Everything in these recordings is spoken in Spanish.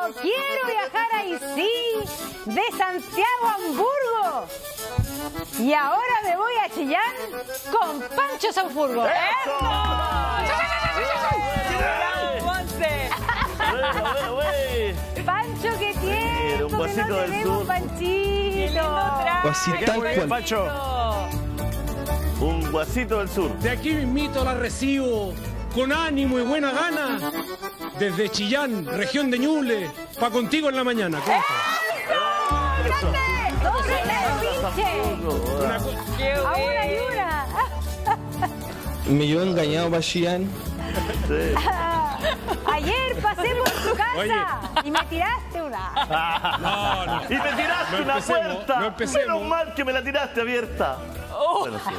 quiero viajar ahí sí, de Santiago a Hamburgo. Y ahora me voy a Chillán con Pancho Saufurgo. Pancho, ¿qué tiene? Un guasito no del sur. Panchito. Guasita cual. Pancho. Un guasito del sur. De aquí mismito la recibo con ánimo y buena gana. Desde Chillán, región de Ñuble, pa' contigo en la mañana. ¿Cómo estás? Ahora y una. Me llevo engañado para Chillán. Ayer pasé por tu casa. Oye. Y me tiraste una. No. Y me tiraste No una empecemos, puerta. no empecemos. Menos mal que me la tiraste abierta. Bueno, sí,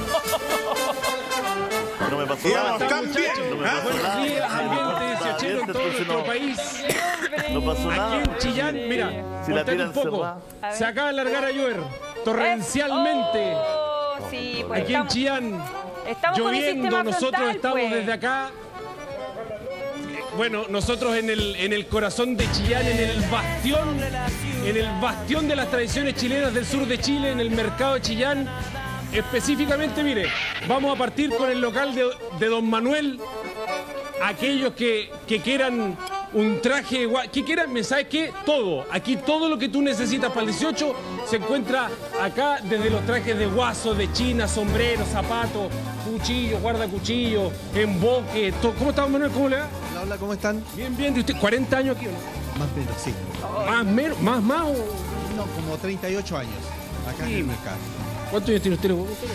no me pasó nada. No me pasó Buenos nada. días, ambiente 18 en todo nuestro país. No pasó Aquí nada. en Chillán, mira, Si la contate tiran un poco. cerrada. Se acaba de largar a llover torrencialmente. Sí, pues Aquí en Chillán, estamos con el lloviendo, sistema nosotros frontal, estamos pues. desde acá. Bueno, nosotros en el corazón de Chillán, en el bastión de las tradiciones chilenas del sur de Chile, en el mercado de Chillán. Específicamente, mire, vamos a partir con el local de Don Manuel. Aquellos que quieran un traje, que quieran, ¿sabes qué? Todo. Aquí todo lo que tú necesitas para el 18 se encuentra acá, desde los trajes de guaso, de china, sombreros, zapatos, cuchillos, guardacuchillos, emboque. ¿Cómo está Don Manuel? ¿Cómo le va? Hola, hola, ¿cómo están? Bien, bien. ¿De usted 40 años aquí o no? Más o menos, sí. ¿Más menos? ¿Más o...? No, como 38 años acá en el mercado. ¿Cuántos años tiene usted?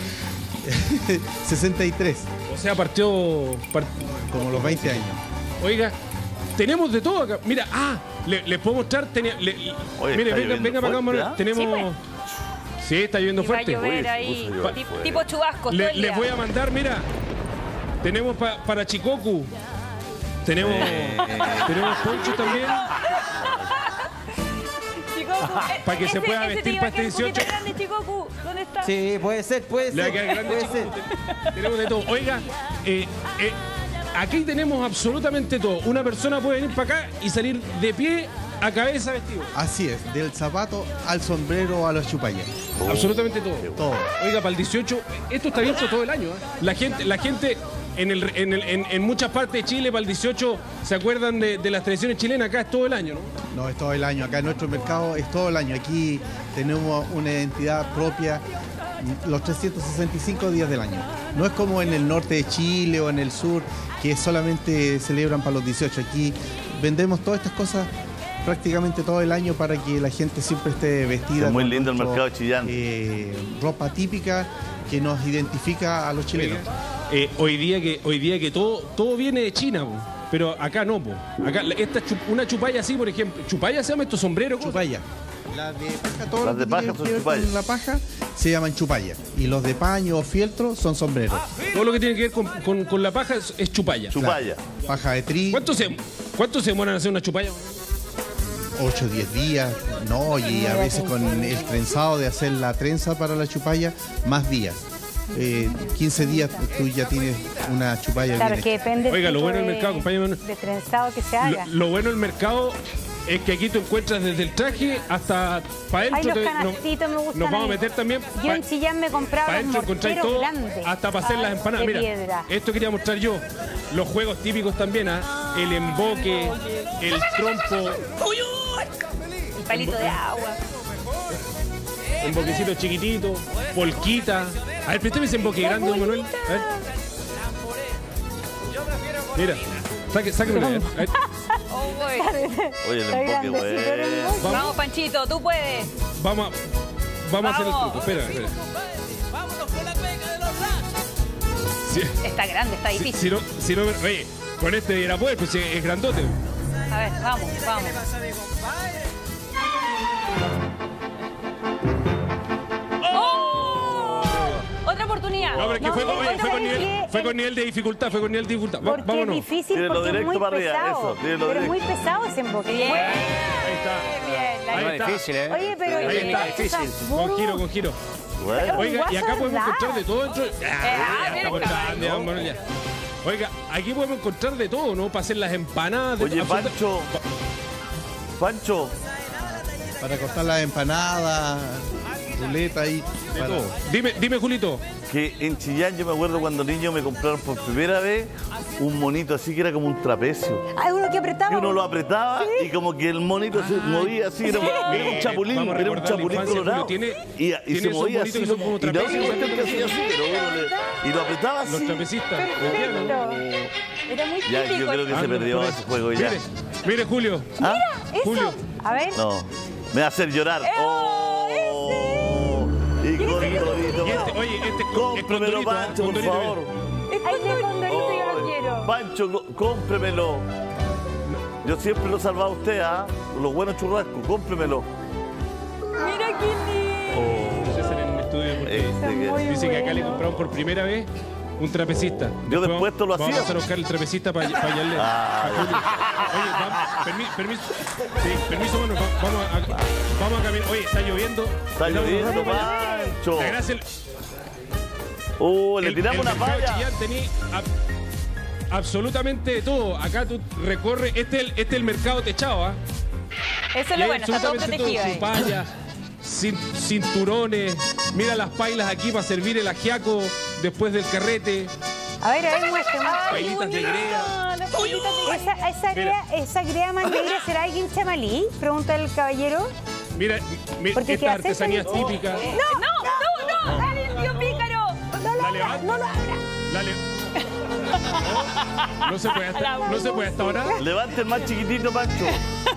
63, O sea, partió... como los 20 años. Oiga, tenemos de todo acá. Mira, les puedo mostrar. Oye, Mire, ¿está venga para acá, lloviendo Manuel. fuerte, Tenemos. Sí, está lloviendo Y va a fuerte. llover Uy, ahí, se puso a llover fuerte. tipo chubascos todo el día. Les voy a mandar, mira. Tenemos para Chikoku. Tenemos poncho también. Para que se pueda vestir para este 18. Grande, Chikoku. ¿Dónde está? Sí, puede ser. Le va a quedar grande, Puede Chikoku. ser. Tenemos de todo. Oiga, aquí tenemos absolutamente todo. Una persona puede venir para acá y salir de pie a cabeza vestido. Así es, del zapato al sombrero a los chupallas. Absolutamente todo. Todo. Oiga, para el 18, esto está abierto todo el año. La gente en muchas partes de Chile, para el 18, se acuerdan de las tradiciones chilenas. Acá es todo el año, ¿no? No, es todo el año. Acá en nuestro mercado es todo el año. Aquí tenemos una identidad propia los 365 días del año. No es como en el norte de Chile o en el sur, que solamente celebran para los 18. Aquí vendemos todas estas cosas prácticamente todo el año para que la gente siempre esté vestida. Es muy con lindo el mercado de Chillán. Ropa típica que nos identifica a los chilenos. Hoy día que todo viene de China, po. Pero acá no, po. Acá una chupalla así, por ejemplo. ¿Chupalla se llama estos sombreros? Chupalla. Las de paja, todo Las lo de que paja tiene son que ver chupallas. con la paja se llaman chupalla. Y los de paño o fieltro son sombreros. Todo lo que tiene que ver con la paja es chupalla. Chupalla. Paja de tri, ¿Cuánto se demoran en hacer una chupalla? 8 o 10 días, no, y a veces con el trenzado de hacer la trenza para la chupalla, más días. 15 días tú ya tienes una chupalla Claro, bien que hecha. depende Oiga, del lo tipo bueno del mercado, compañero. de trenzado que se haga. Lo bueno del mercado es que aquí tú encuentras desde el traje hasta para Ay, adentro. los canastitos me gustan. Nos vamos a ahí. meter también. Yo en Chillán me compraba Para los adentro encontráis morteros todo, grandes. hasta para hacer las empanadas. De Mira, piedra. esto quería mostrar yo. Los juegos típicos también, el emboque, el trompo, El palito de agua. emboquecito chiquitito, polquita. A ver, préstame ese emboque grande, don Manuel. A ver. Mira, sáquemelo. A ver. Oh, güey. Oye, el Está emboque, grandecito el güey. emboque. Vamos, Panchito, tú puedes. Vamos a hacer el Vamos. truco. Espera. Sí. Está grande, está difícil. Si no, oye, con este era poder, pues es grandote. A ver, vamos. ¡Oh! Otra oportunidad. No, pero es que No, fue otra con vez nivel, que fue con nivel de dificultad, Porque Vámonos. es difícil, Tírelo porque es directo muy para arriba, pesado. eso, tírelo Pero es muy directo. pesado ese emboque. Bien. Ahí está. Bien, la- Ahí No está. es difícil, ¿eh? Oye, pero Ahí está, difícil. Con giro. Bueno, Oiga, y acá guaso, podemos ¿verdad? encontrar de todo dentro. bien, Estamos grandes, don Manuel, ya. Oiga, aquí podemos encontrar de todo, ¿no? Para hacer las empanadas. Oye, absoluta- Pancho, Pancho, Para cortar las empanadas, ruleta y De para- todo. Dime, Julito. que en Chillán yo me acuerdo cuando niño me compraron por primera vez un monito así que era como un trapecio. Hay uno que apretaba. Y uno lo apretaba y como que el monito se movía así, era un chapulín, Vamos a era un recordar la chapulín infancia, colorado. Julio. Y tiene se esos movía monitos así. que son como Y la otra trapecios, cuestión que hacía así, pero y lo apretaba así. Los trapecistas. Perfecto. Era muy Ya, típico. yo creo que se perdió ese juego ya. Mire, Julio. ¿Ah? Julio. A ver. No, me va a hacer llorar. Oh, y Condorito. Y oye, Cómpremelo, Pancho, por favor. Ay, de Condorito yo lo quiero. Pancho, cómpremelo. Yo siempre lo he salvado a usted, ¿ah? Los buenos churrascos, cómpremelo. Mira qué lindo. Oh, Ese era en un estudio porque este que- dice que acá le bueno. compraron por primera vez un trapecista. Yo después esto lo vamos hacía. a pasar a buscar el trapecista para hallarle. Ah, a Julio. Oye, permiso. Sí, permiso, bueno, vamos a caminar. Oye, está lloviendo. Está Le damos un lloviendo, rato para allá. Pancho. La gracia, Le tiramos una mercado de falla. Chillán tenía absolutamente de todo. Acá tú recorres, este es el mercado techado, ¿ah? Eso es Y lo hay bueno, está todo absolutamente protegido ahí. chupallas, cinturones, mira las pailas aquí para servir el ajiaco después del carrete, A ver, muestra. pailitas de grea. Las pailitas de Mira. Esa grea más negra, ¿será alguien chamalí? Pregunta el caballero. Mira, Porque ¿qué estas haces? artesanías típicas. ¡No! ¡Dale, el tío Pícaro! La levanta. No lo abra. La no se puede hasta ahora. Levante el más chiquitito, Pancho.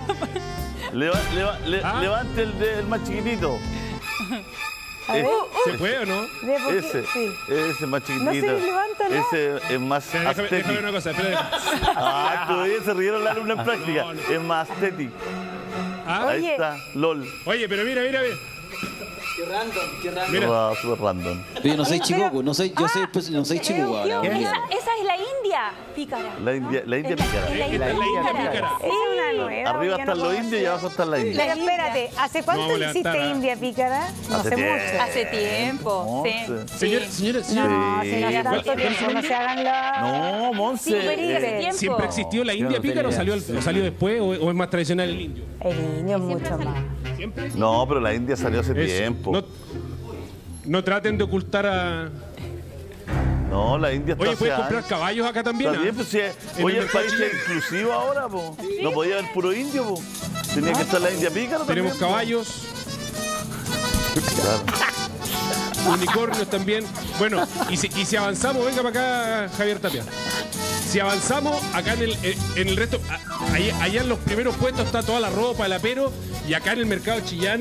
Ah. Levante el más chiquitito. A ver. ¿Se puede o no? De porque- Ese, sí. ese más chiquitito. No se levanta, ¿no? Ese es más Déjame ver estético. una cosa, espérate. Ah, todavía se rieron la alumna en práctica. no. Es más estético. Ah, Ahí Oye. está, LOL. Oye, pero mira. Mira. Wow, super random. Yo no soy chico, no soy, yo soy, pues, no soy chico ahora. Esa es la India Pícara. La India pícara. Es la Esta es la India Pícara. Es una nueva. Arriba yo están no los puedo indios y abajo están las indias. Pero espérate, ¿hace cuánto vamos a hiciste levantar, India Pícara? No Hace sé tiempo. mucho. Hace tiempo. Sí. Once. Señora. No, si no hace Sí. tanto tiempo, no se hagan la... No, Monse. Super tiempo. ¿Siempre existió la India no tenía Pícara o idea. salió después o es más tradicional el indio? El niño es mucho más. ¿Siempre? No, pero la India salió hace Eso. tiempo. No traten de ocultar a... No, la India está Oye, hace ¿puedes comprar años. caballos acá también? Está bien, ¿ah? pues si En hoy el el país mercado es inclusivo ahora, po. No podía haber puro indio, po. Tenía que estar la India pícara también. Tenemos po. caballos, Claro. unicornios también. Bueno, y si avanzamos, venga para acá, Javier Tapia. Si avanzamos, acá en el resto, allá en los primeros puestos está toda la ropa, el apero, y acá en el mercado Chillán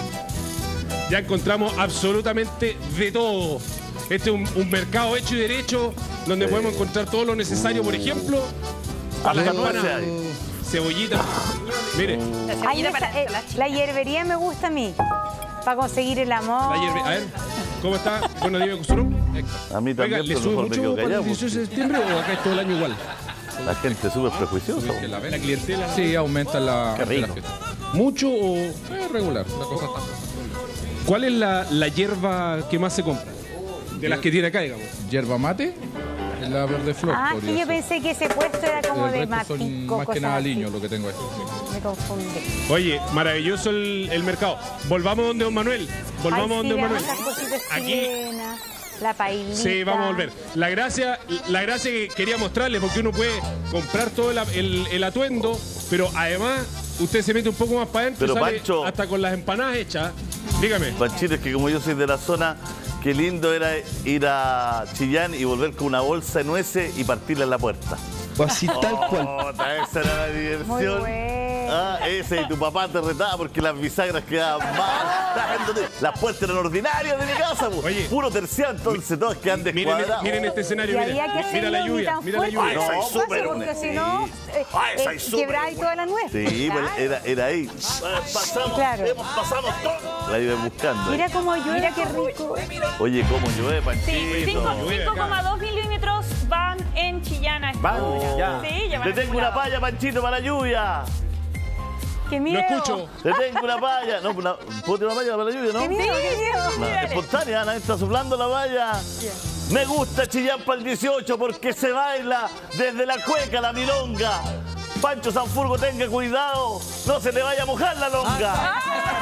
ya encontramos absolutamente de todo. Este es un mercado hecho y derecho, donde podemos encontrar todo lo necesario, por ejemplo, para las Algo campanas, más hay. cebollita. Mire, La Ay, cebollita para esa, la hierbería me gusta a mí. Para conseguir el amor. a ver, ¿cómo está? Bueno, dime su nombre. A mí también, Oiga, ¿le pero sube mejor me mucho quedo para el callado, 18 de septiembre o acá es todo el año igual? La gente es súper prejuiciosa. po. La clientela. Sí, aumenta la, la fiesta. ¿Mucho o Regular, la cosa está. cuál es la hierba que más se compra? De las que tiene acá, digamos. Yerba mate, es la verde flor. Ah, podría que yo ser. pensé que ese puesto era como El de resto son matico, más que cosas nada así. aliño lo que tengo ahí. Me confundí. Oye, maravilloso el mercado. Volvamos donde don Manuel. Volvamos Ay, donde sí, don Manuel. veamos esas cositas Aquí. chilenas, la pailita. Sí, vamos a volver. La gracia que quería mostrarle, porque uno puede comprar todo el atuendo, pero además usted se mete un poco más para adentro Pero, y sale Pancho. hasta con las empanadas hechas. Dígame. Panchito, es que como yo soy de la zona, qué lindo era ir a Chillán y volver con una bolsa de nueces y partirla en la puerta. Así tal cual. Esa era la diversión. Muy bueno. Ah, ese y tu papá te retaba porque las bisagras quedaban mal. Las puertas eran ordinarias de mi casa, po. Oye. Puro terciado, entonces todos quedan descuadrados. Miren este Y escenario. había que Mira la hacerlo ni lluvia. tan Mira la fuerte lluvia. como Esa es pasa, súper porque buena. si no, Esa es súper quebráis toda la nuez. Sí, pues, era ahí. Pasamos, Claro. pasamos todo. La iba buscando. ahí. Mira cómo llueve, mira qué rico. Oye, cómo llueve, Panchito. Sí, 5,2 milímetros van en Chillán a esta Van, hora. ya. Sí, ya van Le tengo una acumulados. palla, Panchito, para la lluvia. Qué Lo miedo. escucho. Le tengo una palla. No, ¿puedo tener una palla para la lluvia, no? Qué miedo, qué miedo. No, espontánea, nadie está soplando la valla. Me gusta Chillán para el 18 porque se baila desde la cueca, la milonga. Pancho Sanfurgo, tenga cuidado, no se le vaya a mojar la longa.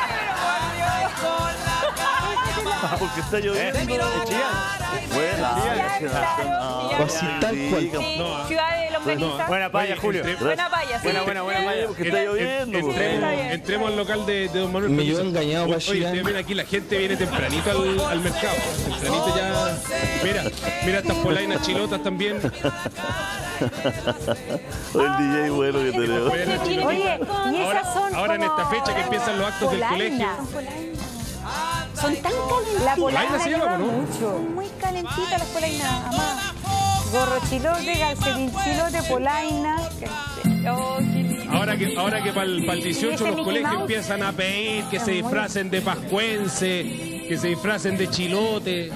Porque está lloviendo. Buena. Así tal cual. Sí, ciudad de Longaniza. Buena paya, Julio. Buena paya, sí. Buena paya. Porque está lloviendo. Entremos al local de don Manuel. Me llevó engañado Oye, Bachillán. ustedes ven aquí, la gente viene tempranito al mercado. Tempranito ya. Mira estas polainas chilotas también. El DJ bueno que tenemos. Oye, y esas son Ahora en como esta fecha que empiezan los actos del colegio. Son tan calentitas. La polaina Polaina se lleva llama, ¿no? mucho. Muy calentitas las polainas, amá. Gorro chilote, calcetín chilote, polaina. Oh, qué lindo. Ahora que para el 18 Ese los Mickey colegios Mouse. empiezan a pedir que se disfracen de pascuense, que se disfracen de chilote.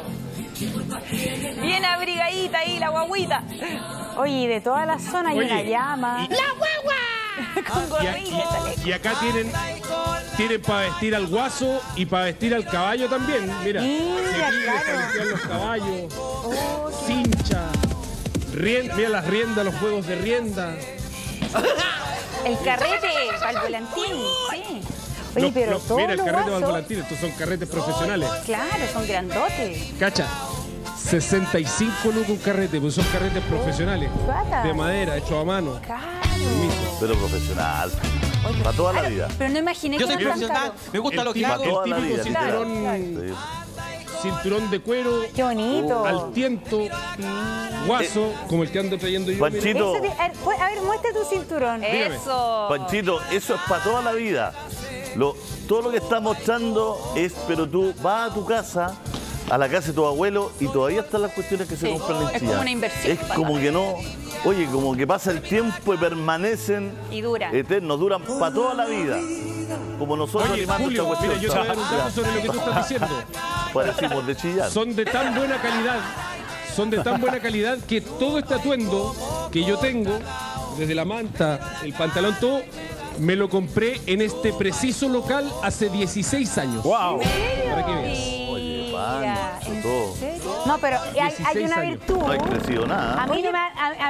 Bien abrigadita ahí, la guaguita. Oye, y de toda la zona hay Oye, una llama. Con gorrilla, chaleco. Y acá tienen para vestir al guaso y para vestir al caballo también. Mira, Mira, cepillos claro. para limpiar los caballos, cincha, mira las riendas, los juegos de rienda. El carrete para el volantín, sí. Oye, pero todos Mira el los carrete para el guasos, volantín, estos son carretes profesionales. Claro, son grandotes. Cacha, 65 lucas un carrete, pues son carretes profesionales. Guata. De madera, hechos a mano. Claro. Pero profesional. Para toda la vida. Pero no imaginé Yo que soy eran tan profesional, caros. me gusta lo que para hago. toda la típico vida, literal. cinturón, Sí. cinturón de cuero, Qué bonito. al tiento, guaso, como el que ando trayendo yo. mira. Panchito, Eso a ver, muestra tu cinturón. Eso. Panchito, eso es para toda la vida. Todo lo que está mostrando es, pero tú vas a tu casa, a la casa de tu abuelo, y todavía están las cuestiones que se Sí, compran en es Chillán. como una inversión Es para como la que no, oye, como que pasa el tiempo y permanecen Y dura. eternos, duran para toda la vida. Como nosotros Oye, animando Julio, esta mira, cuestión. yo te voy a dar un dato sobre lo que tú estás diciendo. Parecimos de Chillán. Son de tan buena calidad que todo este atuendo que yo tengo, desde la manta, el pantalón, todo, me lo compré en este preciso local hace 16 años. ¡Wow! Para que veas. Oye, Mira, Pancho, ¿en todo. serio? No, pero hay 16 una años. virtud. No hay crecido nada. A mí no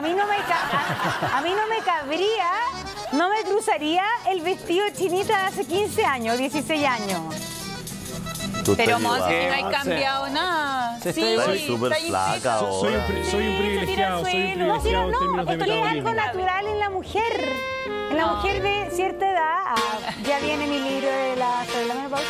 me cabría, no me cruzaría el vestido chinita de hace 15 años, 16 años. Tú Pero estás Monse, llevado. no hay cambiado nada. Se Sí, está Estás súper está flaca Soy ahora. un privilegiado, soy un suelo. No, si no, privilegiado en términos de esto es algo metabolismo. natural en la mujer. En la mujer de cierta edad, ya viene mi libro sobre la menopausia.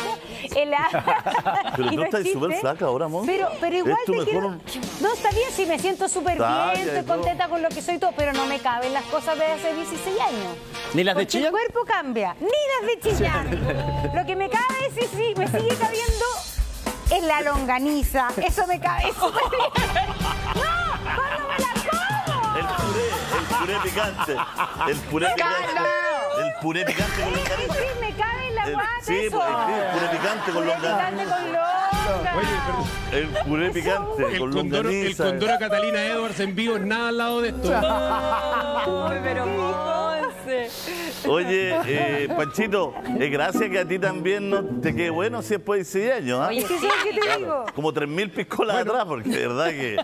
Pero y tú no estás existe. súper flaca ahora, Mon. Pero igual Es tu te mejor- quiero... No, está bien, sí, me siento súper Talla bien, y estoy todo. contenta con lo que soy todo, pero no me caben las cosas de hace 16 años. ¿Ni las de Porque Chillán? el cuerpo cambia, ni las de Chillán. Lo que me cabe, sí, me sigue cabiendo, es la longaniza. Eso me cabe súper bien. ¡No! ¿Cuándo me la como? El puré picante. El puré picante. El puré picante con longaniza. Sí, me cabe en la guata Sí, eso. el puré picante con Puré longaniza. picante con longa. Oye, perdón. El puré picante El con condoro longaniza. a Catalina Edwards en vivo es nada al lado de esto. Ay, pero Monse. Oye, Panchito, gracias que a ti también no te quede bueno si después de 6 años. ¿Ah? Oye, ¿Qué es lo que te digo? Como 3.000 piscolas atrás, porque de verdad que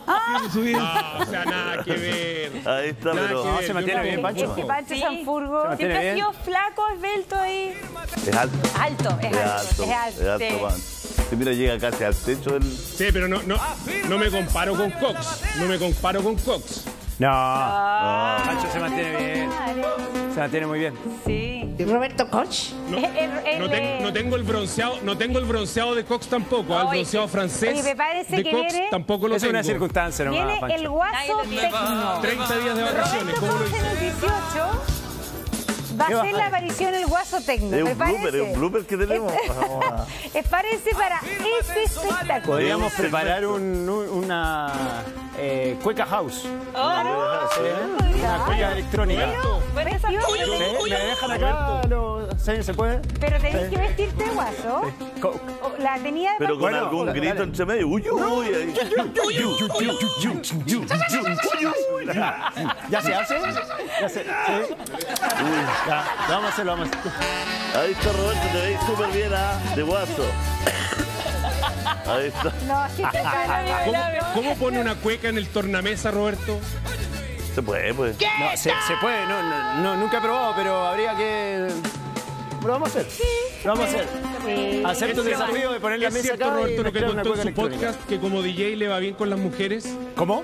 O sea, nada que ver. ahí está, Nada pero que ver. se mantiene Yo bien, tampoco. Pancho. Este Pancho Sí. Sanfurgo. Se Siempre ha bien. sido flaco, esbelto ahí. es alto. Alto, es alto. Es alto, sí. Pancho. Sí, mira, llega casi al techo del... Sí, pero no me comparo con Cox. No me comparo con Cox. No. Pancho se mantiene bien. Se mantiene muy bien. Sí. Roberto Koch. No tengo el bronceado de Cox tampoco. El Oye, bronceado francés oye, me parece de que Cox viene- tampoco lo Es tengo. una circunstancia nomás, Viene Pancho. el guaso Nadie lo tiene. tecno. 30 días de vacaciones. ¿Cómo lo Roberto hice? Koch en el 18 va a ser la aparición el guaso tecno. Es un blooper que tenemos. Prepárense para ese espectáculo. Podríamos Sí, preparar una cueca house. Una cueca electrónica. Bueno, esa ¿Me dejan acá? ¿Sí? ¿Se puede? Pero tenés que vestirte de guaso. Co- La tenía de Pero con Bueno, algún dale. grito entre medio. Uy, uy, ahí. ¿Ya se hace? ¿Ya se, sí. Ya, vamos a hacerlo, vamos a hacerlo. Ahí está Roberto, te veis súper bien, ¿ah? De guaso. Ahí está. No, sí, ¿Cómo pone una cueca en el tornamesa, Roberto? Se puede, pues. No, se puede, no, nunca he probado, pero habría que... Lo vamos a hacer. Lo vamos a hacer. Sí. Acepto el desafío de poner la ¿Es mesa cierto, acá y Roberto, lo que mezclar una contó en cueca su electrónica? podcast, que como DJ le va bien con las mujeres? ¿Cómo?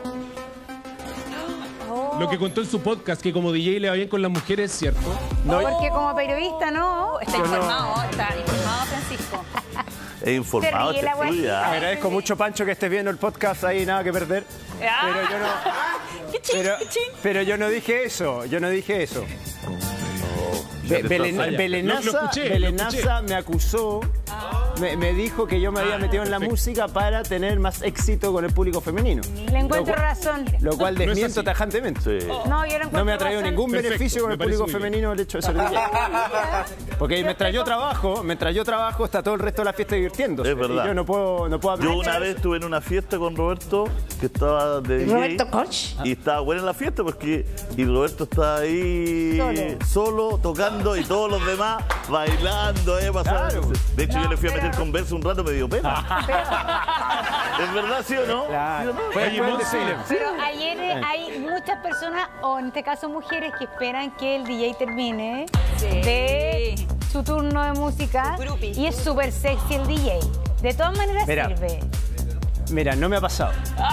Lo que contó en su podcast, que como DJ le va bien con las mujeres, ¿cierto? No, Porque como periodista, no. Está informado Francisco. He informado, Se ríe la este estudio, ya. agradezco mucho, Pancho, que estés viendo el podcast ahí, nada que perder. Pero yo no... Pero yo no dije eso, yo no dije eso. Ya te estás fallando. Belenaza, Lo escuché. Belenaza me acusó, me dijo que yo me había metido en la música para tener más éxito con el público femenino. Le encuentro razón. Lo cual No es desmiento así. tajantemente. Sí. No, yo le encuentro No me ha traído razón. ningún Perfecto, beneficio con me el parece público muy bien. femenino el hecho de ser DJ. Porque mientras yo trabajo, está todo el resto de la fiesta divirtiéndose. Es verdad. Y yo no puedo Yo aprovechar una vez estuve en una fiesta con Roberto, que estaba de DJ. Roberto Koch. Y estaba buena en la fiesta porque y Roberto estaba ahí solo tocando y todos los demás bailando, pasando. Claro. De hecho, yo le fui a meter pero- conversa un rato, me dio pena. ¿Es verdad, sí o no? Claro. ¿Sí o no? Fue Oye, después del Monse, desfile. Pero ayer hay muchas personas, o en este caso mujeres, que esperan que el DJ termine de su turno de música. Y es súper sexy el DJ. De todas maneras Mira. sirve. Mira, no me ha pasado.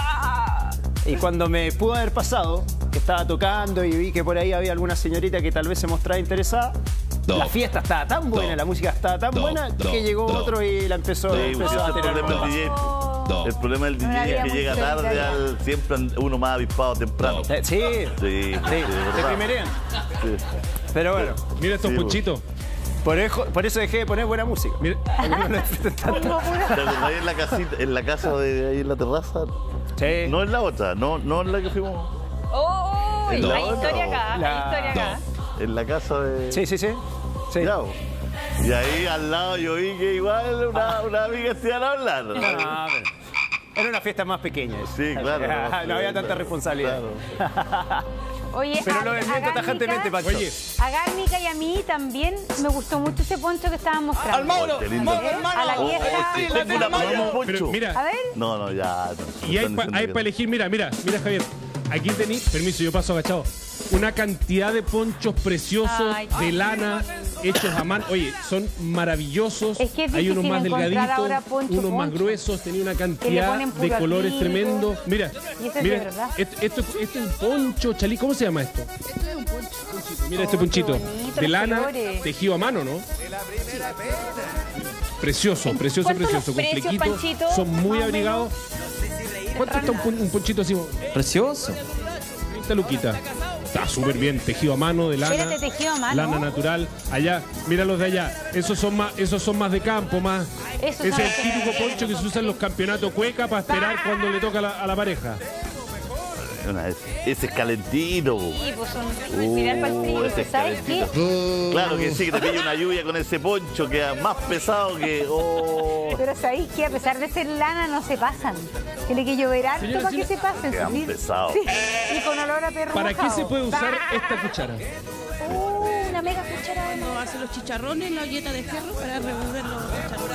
Y cuando me pudo haber pasado, que estaba tocando y vi que por ahí había alguna señorita que tal vez se mostraba interesada, la fiesta estaba tan buena, la música estaba tan buena, que llegó otro y la empezó Sí, pues, ese es a el tener problema del DJ. El problema del No DJ había es que llega mucho tarde italiano. siempre uno más avispado temprano. Sí, Sí, te verdad. primerean. Sí. Pero bueno, Mira estos Sí, ponchitos. por eso dejé de poner buena música. Mira, Para que no lo disfruten tanto. Como puro- ¿Te acordás en la casita, en la casa de ahí en la terraza? Sí. No es la otra, no en la que fuimos. Hay No, historia no. acá, hay historia acá. En la casa de. Sí. Ya, bo. Y ahí al lado yo vi que igual una amiga se iban a hablar. No, pero era una fiesta más pequeña. eso. Sí, claro. No había tanta responsabilidad. Oye, Pero lo a desmiento Gárnica- tajantemente, Pacho. oye, A Gárnica y a mí también me gustó mucho ese poncho que estaban mostrando. Oh, qué lindo. A la vieja. Tengo una paloma, un pero poncho. mira, A ver. No, ya. y hay Están para diciendo que- elegir, mira, Javier. Aquí tenéis, permiso, yo paso agachado. Una cantidad de ponchos preciosos Ay, de lana hechos a mano. Oye, son maravillosos. Es que es Hay unos difícil más encontrar delgaditos, ahora poncho, unos más poncho. gruesos. Tenía una Que le cantidad ponen de puro colores acrílico. tremendos. Mira, Y ese es mira, de verdad. esto es un poncho, Chalí. ¿Cómo se llama esto? Esto es un poncho. Mira este Oh, qué ponchito bonito, de los lana, colores. tejido a mano, ¿no? Precioso, precioso, ¿Cuántos precioso. los precios, Complequito, Panchito? son muy Más o abrigados. ¿Cuánto está un ponchito así? Precioso. 30 luquitas. Está súper bien, tejido a mano de lana. Espérate, tejido a mano. Lana natural. Allá, mira los de allá. Esos son más de campo, más. Esos Ese son es el típico poncho que se usa en los campeonatos cueca para esperar cuando le toca a la pareja. Ese es calentito. bo. Sí, pues son ideal para el frío. ese es ¿Sabes qué? calentito. Claro que sí, que te pilla una lluvia con ese poncho que es más pesado que. Oh. Pero sabéis que a pesar de ser lana no se pasan. Tiene que llover harto Señora, para que se señora. pasen. Quedan sí. pesados. Sí. Y con olor a perro ¿Para qué mojado. se puede usar esta cuchara? Una mega cuchara. Uno hace los chicharrones en la olleta de ferro para revolver los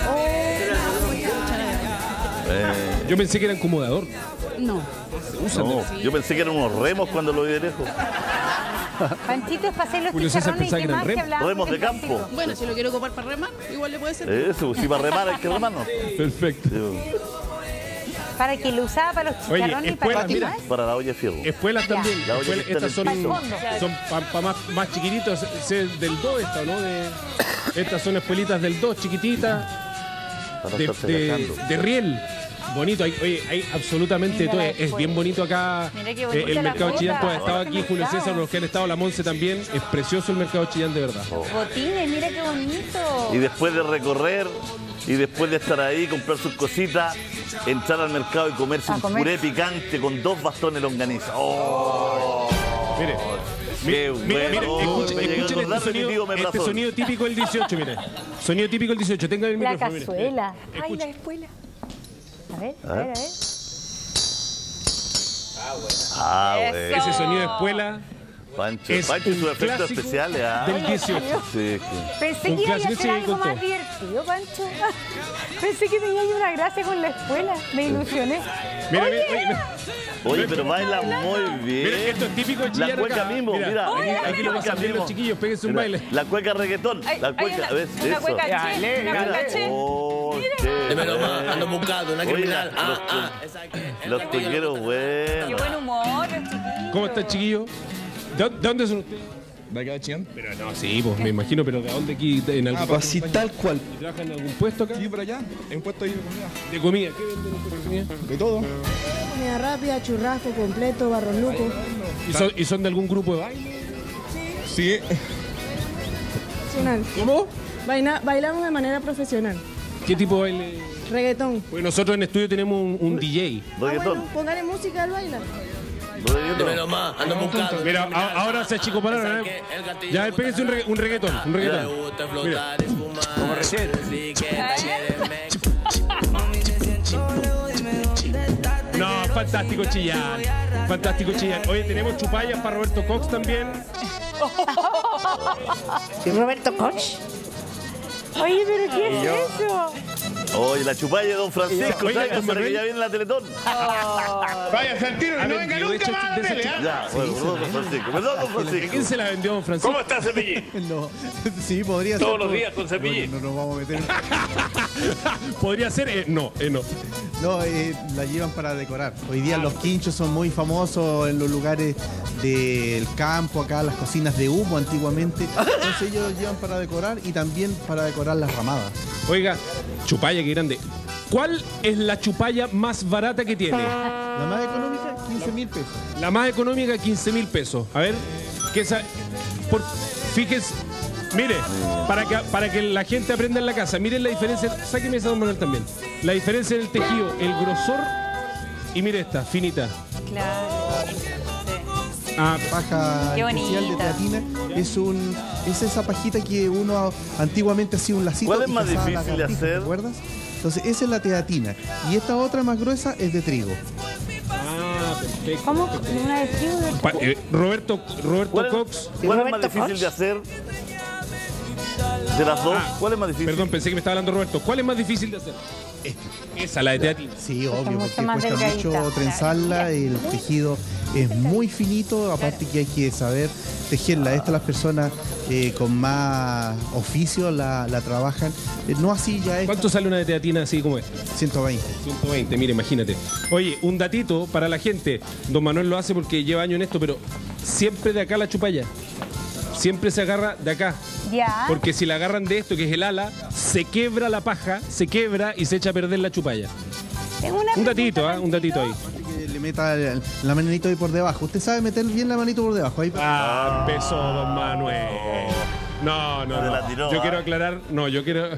chicharrones. Yo pensé que era incomodador. No. Se usan. No, yo pensé que eran unos remos cuando lo vi de lejos. Panchito es para hacer los Julio César chicharrones y pensaba que eran demás que remos. hablábamos Remos de del campo. plástico. Bueno, si lo quiero ocupar para remar, igual le puede ser. Eso, si para remar hay que remar, ¿no? Perfecto. Para que lo usaba para los Oye, chicharrones y para espuelas, qué mira. más. Para la olla de fierro. Espuelas Ya. también. La olla Espuelas, que está estas en el son, piso. son para más chiquititos. Del 2 esta, ¿no? Estas son espuelitas del 2, chiquititas. Para De, estarse de, agachando. de riel. Bonito, hay absolutamente Mira todo. la Es bien espuela. bonito acá Mira qué bonita el la mercado fruta. Chillán. Tú has estado Este aquí, Julio mercado. César, los que han estado, la Monse también. Es precioso el mercado Chillán, de verdad. Botines, mira qué bonito. Y después de recorrer, y después de estar ahí, comprar sus cositas, entrar al mercado y comerse A un comer. puré picante con 2 bastones longaniza. ¡Oh! Mire. Qué Mire, bueno. escuchen, Me llegó a escuchen acordar de mi tío este Meprazol. sonido típico del 18, mire. Sonido típico del 18. Tengan el La micrófono, mire. cazuela. Ay, Escuchen. la espuela. A ver, a ver, a ver. Ah, bueno. Ese sonido de espuela. Pancho, Es Pancho y un sus efectos clásico especiales, ¿ah? del 18. Sí, Pensé Un que iba a clásico, hacer sí, algo con todo. más divertido, Pancho. Pensé que tenía ahí una gracia con la escuela. Me ilusioné. Mira, Oye, mira. Oye, pero baila muy bien. Mira, esto es típico de Chillán La cueca acá. mismo, mira. Aquí lo pasan bien los chiquillos, péguense un Mira, baile. La cueca reggaetón. Ay, La hay cueca, ¿ves? una Eso. cueca che, Dale, una dale. cueca che. Oh, Dímelo más, ando buscando una Oye, criminal. los cuequeros Qué buenos. buen humor, los chiquillos. ¿Cómo está, chiquillo? ¿De dónde son ustedes? ¿De acá de Chillán? Pero no, sí, pues me imagino, pero ¿de dónde aquí? ¿En algún pues así tal cual. ¿Trabajan en algún puesto acá? Sí, por allá. En un puesto ahí de comida. ¿De comida? ¿Qué venden ustedes de comida? De todo. Comida rápida, churrasco, completo, barros lucos. ¿Y son de algún grupo de baile? Sí. Profesional. ¿Cómo? Bailamos de manera profesional. ¿Qué tipo de baile? Reggaetón. Pues nosotros en estudio tenemos un DJ. Reggaetón. Póngale música al bailar. Dímelo más, ando buscando. Mira, ahora se achicopalaron, ¿eh? Ya, péguense un reggaetón, un reggaetón. Mira. Como recién. No, fantástico Chillán. Fantástico Chillán. Oye, tenemos chupallas para Roberto Cox también. ¿Y Roberto Koch? Oye, pero ¿qué es eso? Oye, la chupalla de Don Francisco, Oiga, ¿sabes? don Para que Manuel. ya viene la Teletón. Vaya, Santino, A no ver, venga yo de nunca hecho, más de a esa pelear. Ya, bueno, perdón, Don Francisco. Perdón, Don ¿A Francisco. quién se la vendió don Francisco? ¿Cómo está Cepillín? No, sí, podría ser. Todos los días con Cepillín. No nos vamos a meter. Podría ser, no. No, la llevan para decorar. Hoy día los quinchos son muy famosos en los lugares del campo, acá las cocinas de humo antiguamente. Entonces ellos los llevan para decorar y también para decorar las ramadas. Oiga, chupalla, qué grande. ¿Cuál es la chupalla más barata que tiene? La más económica, 15.000 pesos. La más económica, 15.000 pesos. A ver, ¿qué fíjense, mire, para que la gente aprenda en la casa, miren la diferencia, sáqueme esa, don Manuel, también. La diferencia en el tejido, el grosor, y mire esta, finita. Claro. Paja Qué especial de bonita. teatina es esa pajita que uno antiguamente hacía un lacito. ¿Cuál es y más cazaba difícil de lagartijas, hacer? ¿te acuerdas? Entonces esa es la teatina y esta otra más gruesa es de trigo. Perfecto. ¿Cómo? ¿Una de trigo? Roberto ¿Cuál Cox. es más Roberto difícil Koch? de hacer? De las dos, ¿cuál es más difícil? Perdón, pensé que me estaba hablando Roberto. ¿Cuál es más difícil de hacer? Esa, la de teatina. Sí, obvio, mucho porque más cuesta mucho delgadita. trenzarla, el tejido es muy finito, aparte que hay que saber tejerla. Estas las personas con más oficio la trabajan, no así ya es ¿Cuánto sale una de teatina así como esta? 120. 120, mire, imagínate. Oye, un datito para la gente. Don Manuel lo hace porque lleva años en esto, pero siempre de acá la chupalla. Siempre se agarra de acá. Ya. Porque si la agarran de esto, que es el ala, se quebra la paja, se quebra y se echa a perder la chupalla. Tengo una Un datito, pregunta, un datito ahí. Que le meta la manito ahí por debajo. Usted sabe meter bien la manito por debajo. Ahí Empezó don Manuel. No. Se la tiró, Yo quiero aclarar, yo quiero...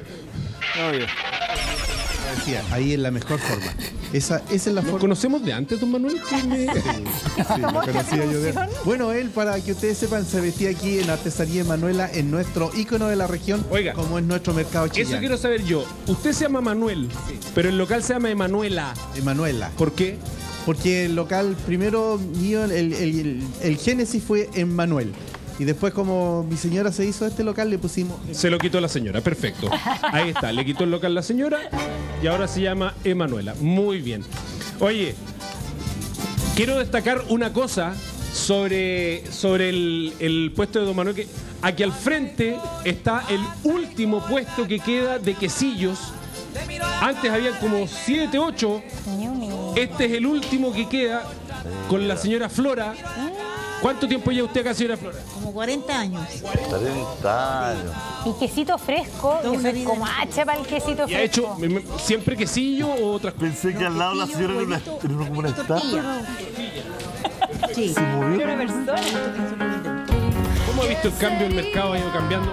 decía, ahí es la mejor forma. Esa es la ¿Nos forma. conocemos de antes, don Manuel? Sí, lo conocía yo de él. Bueno, él, para que ustedes sepan, se vestía aquí en Artesanía Emanuela, en nuestro ícono de la región, Oiga, como es nuestro mercado chillán. Eso quiero saber yo. Usted se llama Manuel, pero el local se llama Emanuela. Emanuela. ¿Por qué? Porque el local primero mío, el génesis fue en Manuel. Y después, como mi señora se hizo este local, le pusimos... Se lo quitó la señora, perfecto. Ahí está, le quitó el local la señora y ahora se llama Emanuela. Muy bien. Oye, quiero destacar una cosa sobre el puesto de don Manuel. Que aquí al frente está el último puesto que queda de quesillos. Antes había como 7, 8. Este es el último que queda con la señora Flora. ¿Cuánto tiempo lleva usted acá, señora Flora? Como 40 años. 40 años. Y quesito fresco, yo soy como hacha para el quesito ¿Y ha hecho fresco. siempre quesillo o otras cosas? Pensé que al lado la señora era como una estatua. Sí. Se movió. Una persona. ¿Cómo ha visto el cambio del mercado? ¿Ha ido cambiando?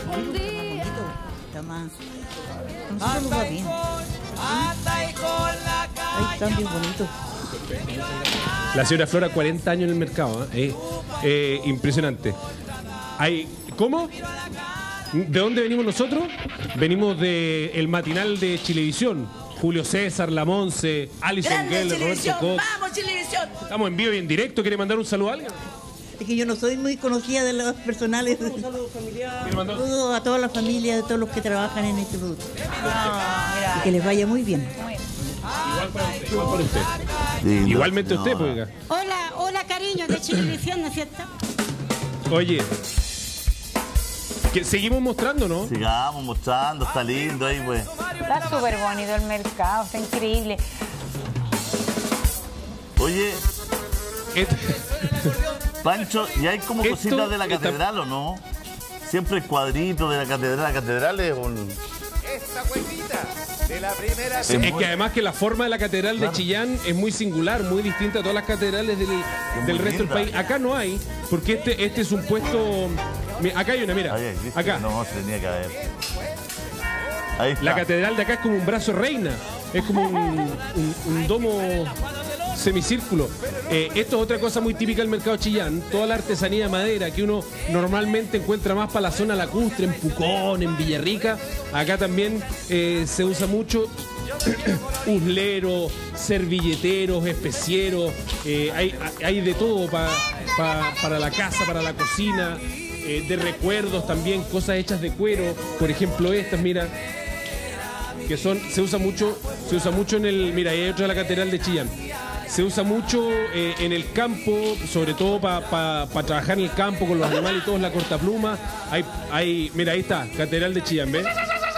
Está más. Nosotros nos va bien. Hay cambios bonitos. La señora Flora, 40 años en el mercado. Impresionante. ¿Cómo? ¿De dónde venimos nosotros? Venimos del matinal de Chilevisión. Julio César, La Monse, Alison Gell, Roberto Cox. ¡Vamos, Chilevisión! Estamos en vivo y en directo. ¿Quiere mandar un saludo a alguien? Es que yo no soy muy conocida de los personales. Un saludo familiar. Saludo a toda la familia, de todos los que trabajan en este producto. Y que les vaya muy bien. Igual para usted. Igualmente usted, pues. Hola, hola cariño, de Chilevisión, ¿no es cierto? Oye, que seguimos mostrando, ¿no? Sigamos mostrando, está lindo ahí, pues. Está súper bonito el mercado, está increíble. Oye, Pancho, ¿y hay como cositas de la catedral o no? Siempre el cuadrito de la catedral es un... Esta cuevita de la primera... Sí, es que además que la forma de la catedral de Chillán es muy singular, muy distinta a todas las catedrales del resto del país. Acá no hay, porque este es un puesto... Acá hay una, mira, acá. No, se tenía que haber. Ahí está. La catedral de acá es como un brazo reina, es como un domo semicírculo. Esto es otra cosa muy típica del mercado Chillán, toda la artesanía de madera que uno normalmente encuentra más para la zona lacustre, en Pucón, en Villarrica. Acá también se usa mucho usleros, servilleteros, especieros, hay de todo para la casa, para la cocina, de recuerdos también, cosas hechas de cuero, por ejemplo estas, mira, que se usa mucho en el, mira, ahí hay otra de la catedral de Chillán. Se usa mucho en el campo, sobre todo para trabajar en el campo con los animales y todo, la cortapluma. Mira, ahí está, catedral de Chillán, ¿ves?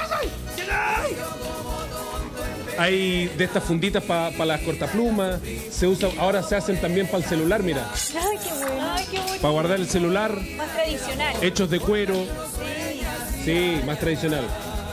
Hay de estas funditas para las cortaplumas. Se usa, ahora se hacen también para el celular, mira. Ay, qué bueno. Ay, qué bueno. Para guardar el celular. Más tradicional. Hechos de cuero. Sí, más tradicional.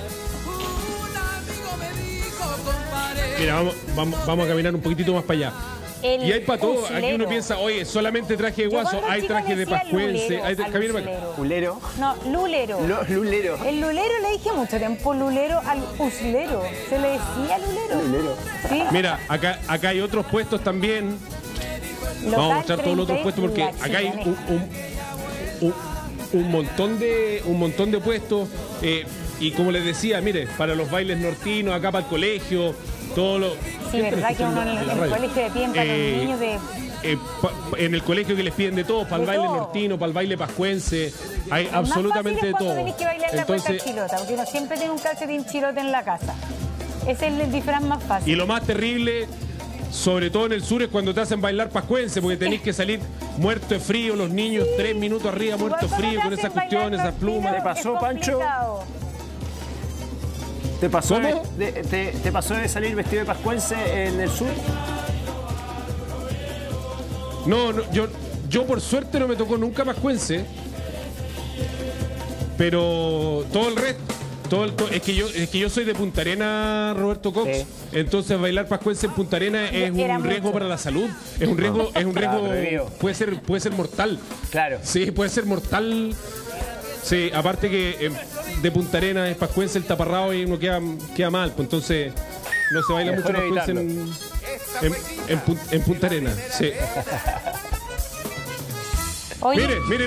Mira, vamos a caminar un poquitito más para allá. Y hay para todo. Aquí uno piensa, oye, solamente traje de guaso, hay traje de pascuense. ¿Ulero? No, lulero. Lulero. El lulero le dije mucho tiempo lulero al uslero. Se le decía lulero. ¿Sí? Mira, acá hay otros puestos también. Vamos a mostrar todos los otros puestos porque acá hay un montón de puestos. Y como les decía, mire, para los bailes nortinos, acá para el colegio, todo lo... Sí, verdad que uno en el colegio de piden para los niños de... en el colegio que les piden de todo, para el baile nortino, para el baile pascuense, hay absolutamente de todo. Tenés que bailar la cueca chilota, porque uno siempre tiene un calcetín chilote en la casa. Ese es el disfraz más fácil. Y lo más terrible, sobre todo en el sur, es cuando te hacen bailar pascuense, porque tenés que salir muerto de frío, los niños 3 minutos arriba, muerto de frío, con esas cuestiones, esas plumas. ¿Te pasó, Pancho? ¿Te pasó, ¿Te pasó de salir vestido de pascuense en el sur? No, yo por suerte no me tocó nunca pascuense, pero todo el resto, es que yo soy de Punta Arenas, Roberto Cox, entonces bailar pascuense en Punta Arenas es un riesgo para la salud, es un riesgo, puede ser mortal. Claro. Sí, puede ser mortal. Sí, aparte que de Punta Arenas es pascuense el taparrado y uno queda mal, pues entonces no se baila mucho pascuense en Punta Arenas. Sí. Oye. Mire.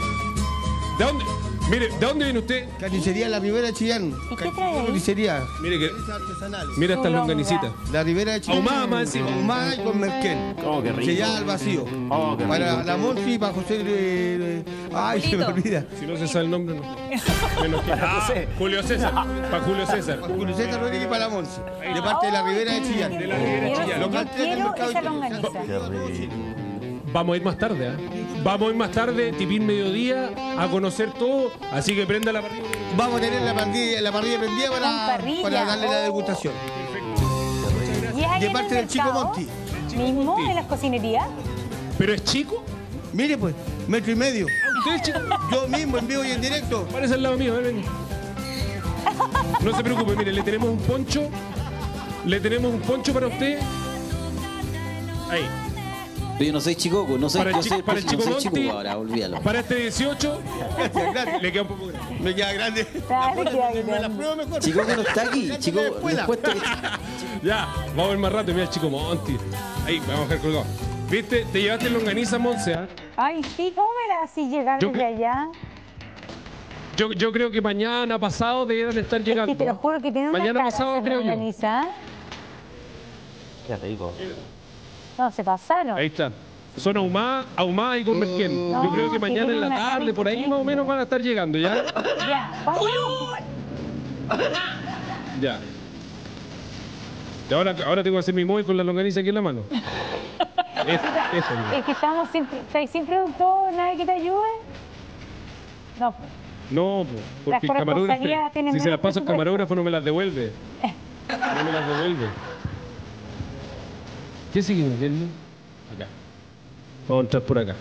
¿De dónde viene usted? Carnicería La Ribera de Chillán. ¿Y qué trae ahí? Carnicería. Mira estas longanicitas. La Ribera de Chillán. Ahumada y con merquén. Oh, qué rico. Sellada al vacío. Oh, qué rico. Para la Monsi y para José... Ay, se me olvida. Si no se sabe el nombre, no. Julio César. Para Julio César. Para Julio César Rodríguez y para la Monsi. De parte de La Ribera de Chillán. De La Ribera de Chillán. Yo quiero esa longaniza. Vamos a ir más tarde, ¿eh? Vamos a ir más tarde, tipín mediodía, a conocer todo. Así que prenda la parrilla. Vamos a tener la parrilla prendida para darle la degustación. ¿Y de parte del Chico Monti. ¿Mismo en las cocinerías? ¿Pero es chico? Mire pues, 1,5 metros. ¿Usted es chico? Yo mismo, en vivo y en directo. Parece al lado mío, ven. No se preocupe, mire, le tenemos un poncho. Le tenemos un poncho para usted. Ahí. Pero yo no soy chicoco, no soy chicoco. Para el Chico Monti, ahora, olvídalo. para este 18, le queda un poco grande. Me queda grande. Chicoco no está aquí. Chicoco, Ya, vamos a ver más rato, mira el Chico Monti. Ahí, vamos a dejar colgado. ¿Viste? Te llevaste longaniza, Monse, ¿eh? Ay, sí, ¿cómo era así llegar desde allá? Yo creo que mañana pasado deben estar llegando. Es que te lo juro que tiene una mañana pasado, creo longaniza. Qué rico. No, se pasaron. Ahí está. Son ahumadas y con merquén. Yo creo que mañana en la tarde, por ahí más o menos van a estar llegando, ¿ya? Ya. Y ahora tengo que hacer mi móvil con la longaniza aquí en la mano. Es que estamos sin productor, nadie que te ayude. No, pues. No, porque el camarógrafo, si se las paso al camarógrafo no me las devuelve. No me las devuelve. ¿Qué sigue viendo? Acá. Vamos a entrar por acá.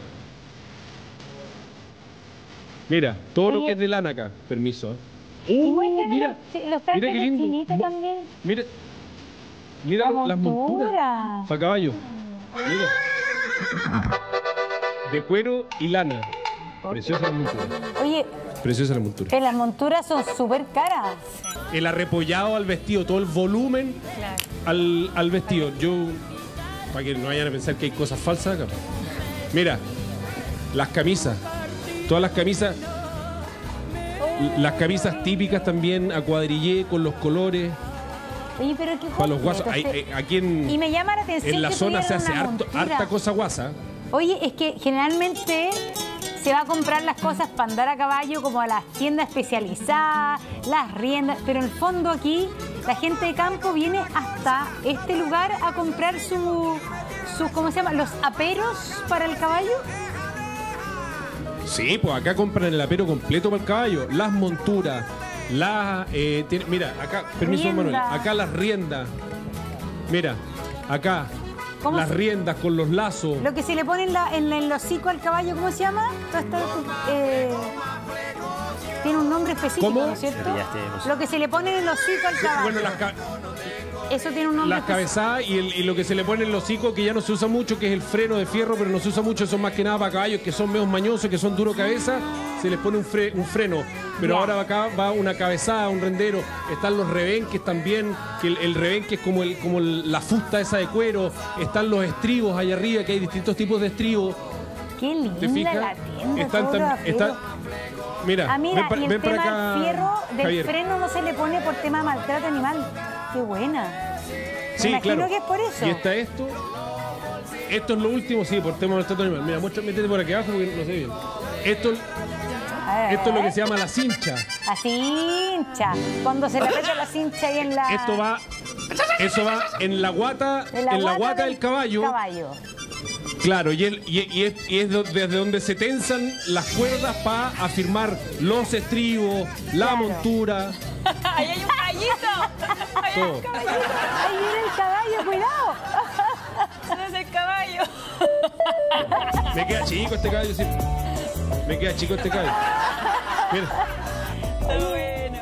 Mira, todo lo que es de lana acá. Permiso. Mira. Los trajes de chinita también. Mira las monturas. Para caballo. Mira. De cuero y lana. Preciosa la montura. Oye. Preciosa la montura. Que las monturas son súper caras. El arrepollado al vestido, todo el volumen al vestido. Yo, para que no vayan a pensar que hay cosas falsas acá. Mira, las camisas. Todas las camisas. Las camisas típicas también a cuadrillé con los colores. Oye, pero qué para los guasos. Aquí y me llama la atención en la que zona se hace harta cosa guasa. Oye, es que generalmente se va a comprar las cosas para andar a caballo como a las tiendas especializadas, las riendas, pero en el fondo aquí la gente de campo viene hasta este lugar a comprar sus ¿cómo se llama? Los aperos para el caballo. Sí, pues acá compran el apero completo para el caballo, las monturas, mira, acá, permiso Manuel, acá las riendas, mira, acá las riendas con los lazos. Lo que se le pone en el hocico al caballo, ¿cómo se llama? Tiene un nombre específico, ¿no es cierto? Lo que se le pone en el hocico al caballo. Bueno, eso tiene un nombre. Las cabezadas y lo que se le pone en el hocico, que ya no se usa mucho, que es el freno de fierro, pero no se usa mucho, son más que nada para caballos que son medio mañosos, que son duro cabeza, se les pone un freno. Pero ahora acá va una cabezada, un rendero. Están los rebenques también, que el rebenque es como la fusta esa de cuero. Están los estribos allá arriba, que hay distintos tipos de estribos. Qué linda la tienda. Mira, y el para tema acá, del fierro, del Javier. freno no se le pone por tema de maltrato animal. Qué buena. Sí, me imagino claro. que es por eso. Y está esto. Esto es lo último, sí, por tema de maltrato animal. Mira, métete por aquí abajo porque no sé bien. Esto es lo que se llama la cincha. La cincha. Cuando se le mete la cincha ahí en la... Eso va en la guata, del caballo. Claro, y es desde donde se tensan las cuerdas para afirmar los estribos, la montura. ¡Ahí hay un caballito! ¡Ahí hay un caballito! ¡Ahí viene el caballo! ¡Cuidado! ¡Ese es el caballo! Me queda chico este caballo, sí. Me queda chico este caballo. Mira. Está bueno.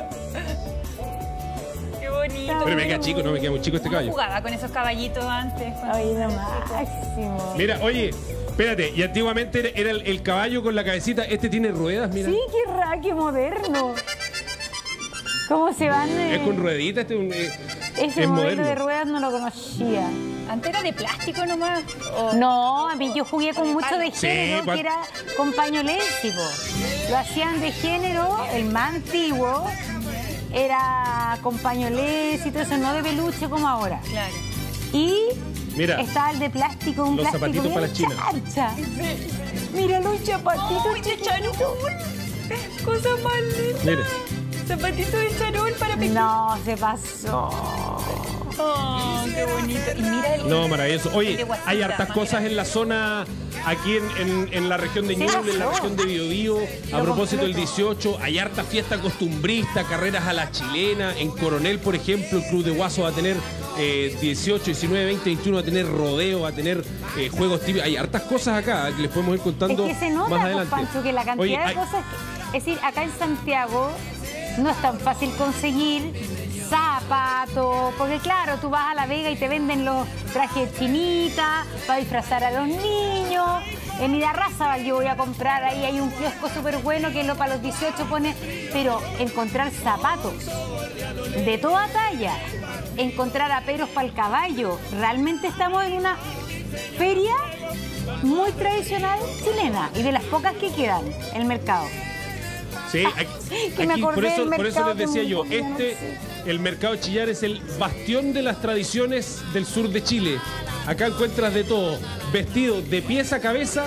Qué bonito. Pero me queda chico, no me queda muy chico este caballo. Jugaba con esos caballitos antes. Ay, no máximo. Mira, oye, espérate, y antiguamente era el caballo con la cabecita. Este tiene ruedas, mira. Sí, qué moderno. ¿Cómo se van? Es con rueditas, ese modelo moderno. De ruedas no lo conocía. Antes era de plástico nomás. No, a mí yo jugué con mucho de género, que era con pañolesi. Lo hacían de género, el más antiguo era con pañolesi y todo eso, no de peluche como ahora. Claro. Y mira, estaba el de plástico, un los plástico zapatitos para la china. Charcha. Mira los zapatitos de charol. Cosa más linda. Mira. Zapatito de charol para pequeños. No, se pasó. Oh, qué bonito. Y mira no, maravilloso. Oye, hay hartas cosas en la zona, aquí en la región de Ñuble, en la región de Biobío. A propósito del 18, hay harta fiesta costumbrista, carreras a la chilena. En Coronel, por ejemplo, el Club de Guaso va a tener 18, 19, 20, 21, va a tener rodeo, va a tener juegos típicos. Hay hartas cosas acá que les podemos ir contando es que se nota, más adelante. Pancho, que la cantidad de cosas... Es decir, acá en Santiago no es tan fácil conseguir zapatos, porque claro, tú vas a La Vega y te venden los trajes chinitas para disfrazar a los niños. En Irarrázaval yo voy a comprar, ahí hay un kiosco súper bueno que para los 18 pone, pero encontrar zapatos de toda talla, encontrar aperos para el caballo, realmente estamos en una feria muy tradicional chilena y de las pocas que quedan en el mercado. Sí, aquí, por eso les decía yo, el mercado Chillar es el bastión de las tradiciones del sur de Chile. Acá encuentras de todo. Vestido de pies a cabeza,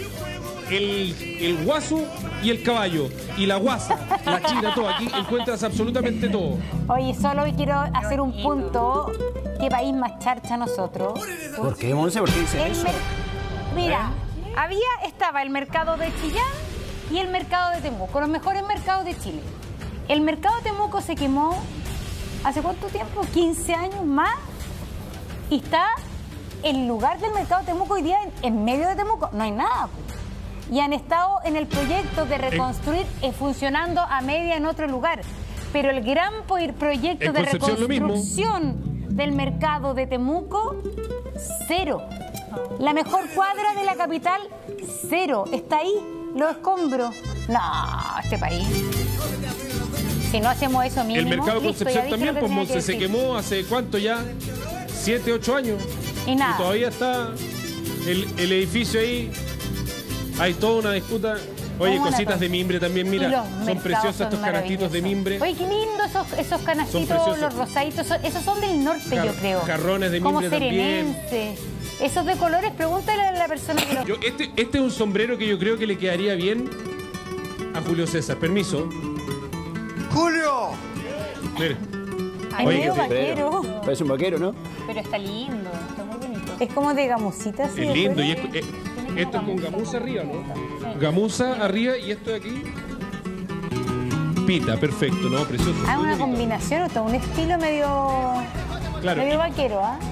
el guaso y el caballo. Y la guasa, la china, todo. Aquí encuentras absolutamente todo. Oye, solo quiero hacer un punto. ¿Qué país más charcha nosotros? ¿Por qué, Monse? ¿Por qué dices eso? Mira, estaba el mercado de Chillán y el mercado de Temuco, los mejores mercados de Chile. El mercado de Temuco se quemó ¿hace cuánto tiempo? 15 años más. Y está el lugar del mercado de Temuco hoy día en medio de Temuco. No hay nada. Y han estado en el proyecto de reconstruir funcionando a media en otro lugar. Pero el gran proyecto de reconstrucción del mercado de Temuco, cero. La mejor cuadra de la capital, cero. Está ahí, los escombros. No, este país. Si no hacemos eso mínimo. El mercado Concepción también, pues Monse, se quemó hace cuánto ya, 7, 8 años. Y nada. Y todavía está el edificio ahí. Hay toda una disputa. Oye, cositas de mimbre también, mira. Son preciosos estos canastitos de mimbre. Oye, qué lindo esos canastitos, los rosaditos. Esos son del norte, yo creo. Jarrones de mimbre también. Esos de colores, pregúntale a la persona que los... Este es un sombrero que yo creo que le quedaría bien a Julio César. Permiso. ¡Julio! Mira. Ay, medio vaquero. Parece un vaquero, ¿no? Pero está lindo, está muy bonito. Es como de gamusita, así. Es lindo. Y esto es con gamuza arriba, ¿no? Gamuza arriba y esto de aquí. Pita, perfecto, ¿no? Precioso. Hay una combinación, hasta un estilo medio vaquero, ¿ah?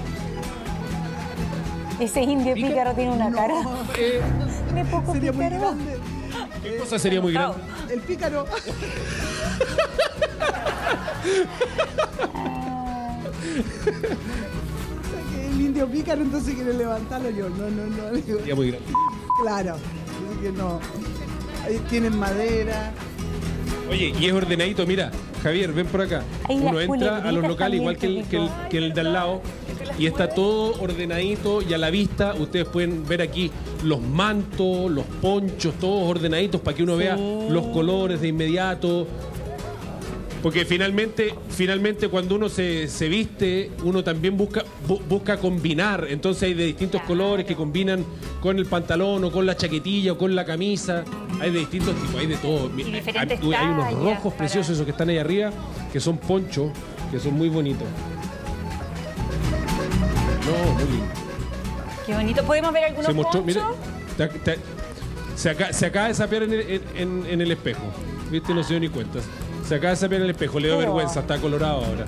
Ese indio pícaro tiene una cara. De poco pícaro. ¿Qué cosa sería muy grande? El pícaro. El indio pícaro entonces quiere levantarlo yo. No. Sería muy grande. Claro. Así que no. Ahí tienen madera. Oye, y es ordenadito, mira, Javier, ven por acá. Uno entra a los locales igual que el de al lado y está todo ordenadito y a la vista. Ustedes pueden ver aquí los mantos, los ponchos, todos ordenaditos para que uno vea los colores de inmediato. Porque finalmente cuando uno se viste, uno también busca combinar. Entonces hay de distintos colores que combinan con el pantalón o con la chaquetilla o con la camisa. Hay de distintos tipos, hay de todo. Hay unos rojos preciosos, esos que están ahí arriba, que son ponchos, que son muy bonitos. No, muy lindo. Qué bonito. ¿Podemos ver algunos ponchos? Mira, se acaba de sapear en el espejo. ¿Viste? No se dio ni cuenta. Se acaba de sapear en el espejo. Le dio vergüenza. Está colorado ahora.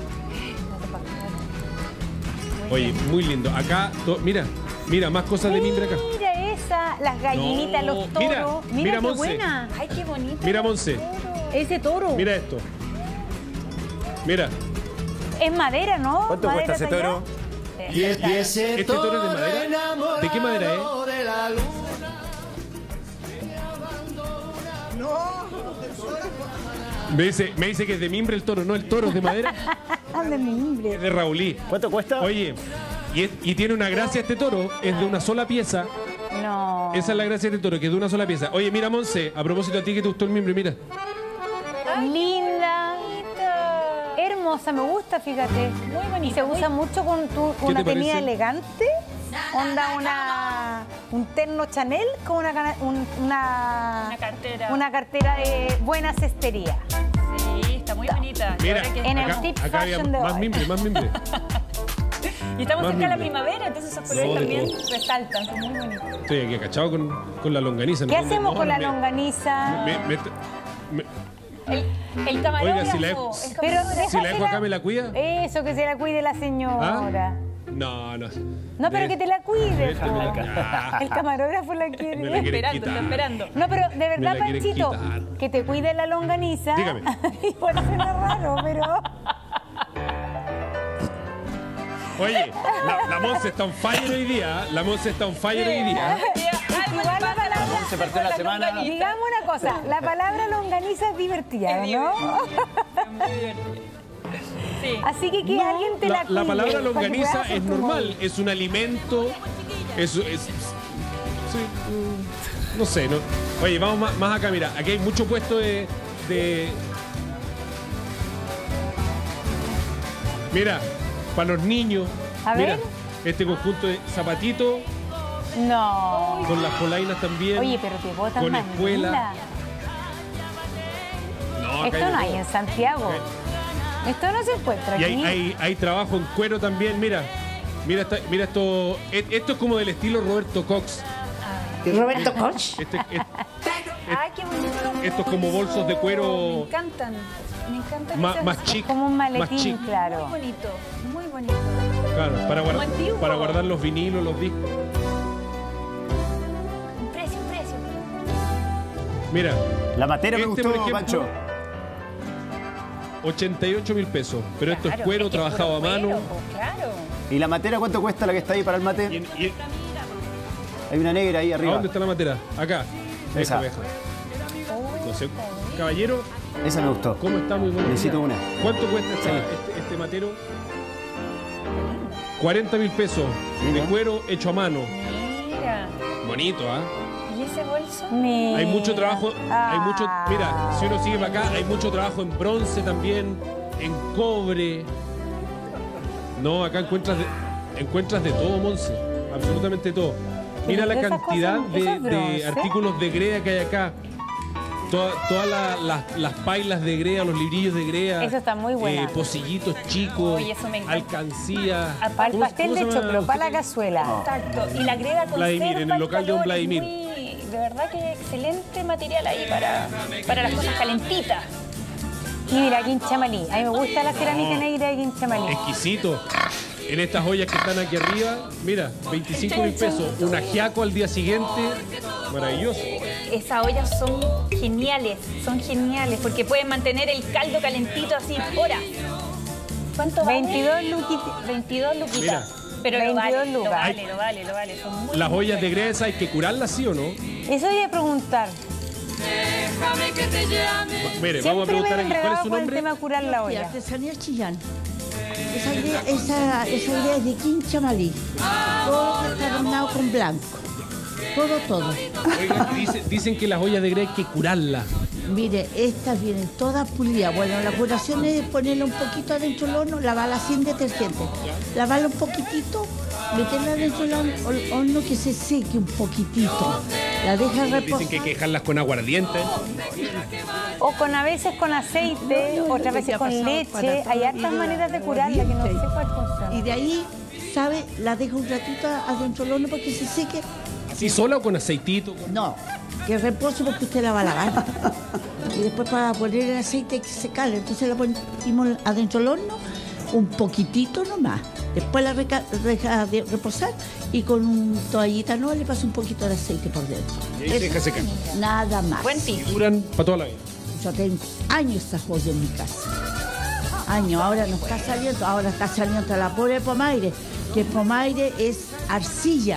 Oye, muy lindo. Acá, mira, más cosas de mimbre acá. Mira esa, las gallinitas, los toros. Mira qué Monse. buena. Ay, qué bonito. Mira, Monse. Ese toro. Mira esto. Mira. Es madera, ¿no? ¿Cuánto cuesta ese toro? ¿Este toro es de madera? ¿De qué madera es? Me dice que es de mimbre el toro, no, el toro es de madera. De mimbre. Es de Raulí. ¿Cuánto cuesta? Oye, y tiene una gracia este toro, es de una sola pieza. No. Esa es la gracia de este toro, que es de una sola pieza. Oye, mira, Monse, a propósito a ti que te gustó el mimbre, mira. Linda. Hermosa, me gusta, fíjate. Muy bonita. Y se usa mucho con una tenida elegante. Onda un terno Chanel con una cartera. Una cartera de buena cestería. Sí, está muy bonita. Mira, en el tip fashion de más hoy. mimbre, más mimbre. Y estamos Más cerca de la mimbre. primavera, entonces esos colores también resaltan, son muy bonitos. Estoy aquí acachado con la longaniza. ¿Qué hacemos con la longaniza? El camarógrafo. Oiga, si la dejo acá, ¿me la cuida? Eso, que se la cuide la señora. No. No, pero que te la cuide. Déjame po. acá. El camarógrafo la quiere. Me la quieren Está esperando. No, pero de Me verdad, la quieren Panchito, quitar. que te cuide la longaniza. Dígame. Igual suena raro, pero... Oye, la Monse está on fire hoy día. La Monse está on fire hoy día. Igual la palabra... Se partió la semana. Digamos una cosa, la palabra longaniza es divertida, ¿no? Muy divertido. Sí. Así que alguien te la cuide. La palabra para que puedas longaniza hacer es tu normal, móvil. es un alimento. Sí, no sé, no. Oye, vamos más acá, mira. Aquí hay mucho puesto de... Mira, para los niños. A ver. Este conjunto de zapatito. No. Con las polainas también. Oye, pero te botan con más espuela. linda. No, Esto no hay en Santiago. Esto no se encuentra y aquí. hay trabajo en cuero también, mira. Mira esto. Esto es como del estilo Roberto Cox. ¿Roberto Cox? Ay, qué bonito. Estos como bolsos de cuero. Me encantan. Me encantan. Más chic. Como un más maletín, chic. claro. Muy bonito. Muy bonito. Claro, Como antiguo. para guardar los vinilos, los discos. Un precio. Mira. La matera me gustó, por ejemplo, Pancho. 88.000 pesos. Pero esto es Claro, cuero es que trabajado a puro mano. cuero, claro. ¿Y la matera cuánto cuesta la que está ahí para el mate? Hay una negra ahí ¿A arriba. dónde está la matera? Acá. Esa. Deja. No sé. Caballero. Esa me gustó. ¿Cómo está? Muy buena. Necesito una. ¿Cuánto cuesta este matero? 40.000 pesos. De cuero hecho a mano. Mira. Bonito, ¿ah? ¿Y ese bolso? Mira. Hay mucho trabajo, hay mucho, mira, si uno sigue para acá, hay mucho trabajo en bronce también, en cobre. No, acá encuentras de todo, Monse, absolutamente todo. Mira la cantidad de artículos de Grea que hay acá. Todas las pailas de Grea, los librillos de Grea. Eso está muy bueno. Pocillitos chicos, Oye, eso me encanta. alcancía. Para el pastel de choclo, para la cazuela. Exacto. Y la greda conserva Vladimir, en el local de un calor, Vladimir. de verdad que excelente material ahí para las cosas calentitas. Y mira, quinchamalí. A mí me gusta la cerámica negra de quinchamalí. Exquisito. En estas ollas que están aquí arriba, mira, 25.000 pesos. Un ajiaco al día siguiente. Maravilloso. Esas ollas son geniales, porque pueden mantener el caldo calentito así horas. ¿Cuánto vale? 22 luquitas. Mira. Pero 22 lo lucas. vale. Son muy Las ollas de buenas. Gresa hay que curarlas, ¿sí o no? Eso voy a preguntar. Mire, vamos a preguntar aquí, ¿cuál es su el nombre? tema de curar la Y olla. artesanía Chillán. Esa idea es de quinchamalí. Todo está adornado con blanco. Todo. Oigan, dicen que las ollas de Gresa hay que curarlas. Mire, estas vienen todas pulidas. Bueno, la curación es ponerle un poquito adentro del horno, lavarla sin detergente. Lavarla un poquitito, meterla dentro del horno que se seque un poquitito. La deja reposar. Dicen que hay que dejarlas con aguardiente. O a veces con aceite, otras veces con leche. Hay hartas maneras de curarla que no sé cuál funciona. Y de ahí, ¿sabe? La deja un ratito adentro del horno para que se seque. ¿Así sola o con aceitito? No, que repose porque usted la va a lavar. Y después para poner el aceite hay que secarla. Entonces la ponemos adentro del horno un poquitito nomás. Después la deja de reposar y con un toallita no le pasa un poquito de aceite por dentro. Y ahí se deja secar. Nada más. Buen tip. Duran para toda la vida. Yo tengo años estas ollas en mi casa. Años, ahora no está saliendo. Ahora está saliendo la pobre pomaire, que el pomaire es arcilla.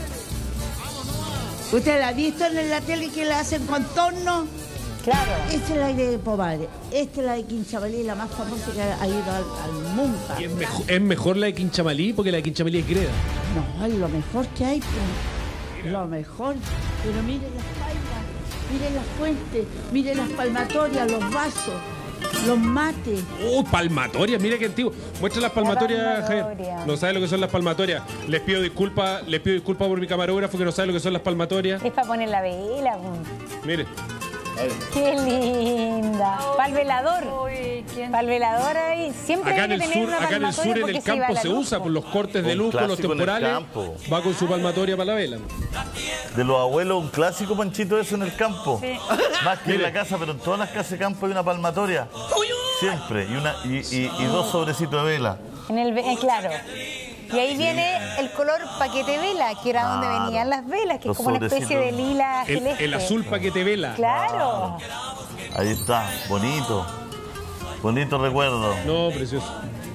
¿Usted la ha visto en la tele que la hacen con torno? Claro. Esta es la de pomaire. Esta es la de quinchamalí, la más famosa que ha ido al mundo. Y es mejor la de quinchamalí porque la de quinchamalí es greda. No, es lo mejor que hay. Pues. Lo mejor. Pero miren las pailas, miren las fuentes, miren las palmatorias, los vasos, los mates. Palmatorias, mira qué antiguo. Muestra las palmatorias, Javier. No sabe lo que son las palmatorias. Les pido disculpas por mi camarógrafo que no sabe lo que son las palmatorias. Es para poner la vela. Mire. Qué linda. Para el velador. Para el velador ahí. Siempre Acá hay en que el tener sur, una acá en el sur, palmatoria en el porque se va campo la se luz, usa po. por los cortes de Un luz, por los clásico en el temporales. campo. Va con su palmatoria para la vela. De los abuelos, un clásico, Panchito, eso en el campo. Sí. Más que en la casa, pero en todas las casas de campo hay una palmatoria. Siempre. Y dos sobrecitos de vela. Claro. Y ahí viene el color paquete vela, que era donde venían las velas, que es Los como una especie de sobrecitos. lila celeste. El azul paquete vela. Claro. Ahí está, bonito. Bonito recuerdo. No, precioso.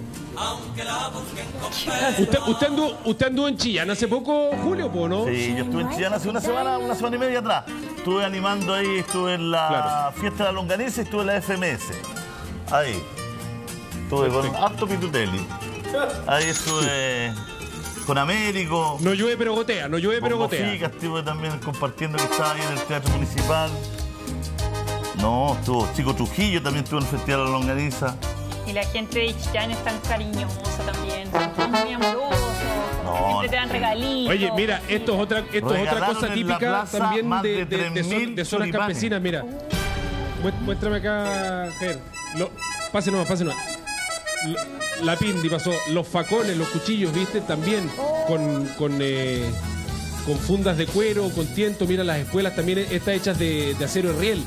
¿Usted anduvo en Chillán hace poco, Julio, ¿no? Sí, yo estuve en Chillán hace una semana y media atrás. Estuve animando ahí, estuve en la fiesta de la longaniza y estuve en la FMS. Ahí. Estuve con harto Pitutelli. Ahí estuve con Américo. No llueve pero gotea, no llueve pero gotea. Mojica, estuve también compartiendo que estaba ahí en el Teatro Municipal. No, estuvo Chico Trujillo, también estuvo en el Festival de la Longaniza. Y la gente de Chillán es tan cariñosa también. Son muy amorosos, Siempre te dan regalitos. Oye, mira, esto es otra cosa en típica la plaza también más de de 3.000 zonas choripanes. campesinas. Mira, muéstrame acá, Ger. Pase nomás. La pindi pasó. Los facones, los cuchillos, ¿viste? También con fundas de cuero, con tiento. Mira, las espuelas también están hechas de acero riel.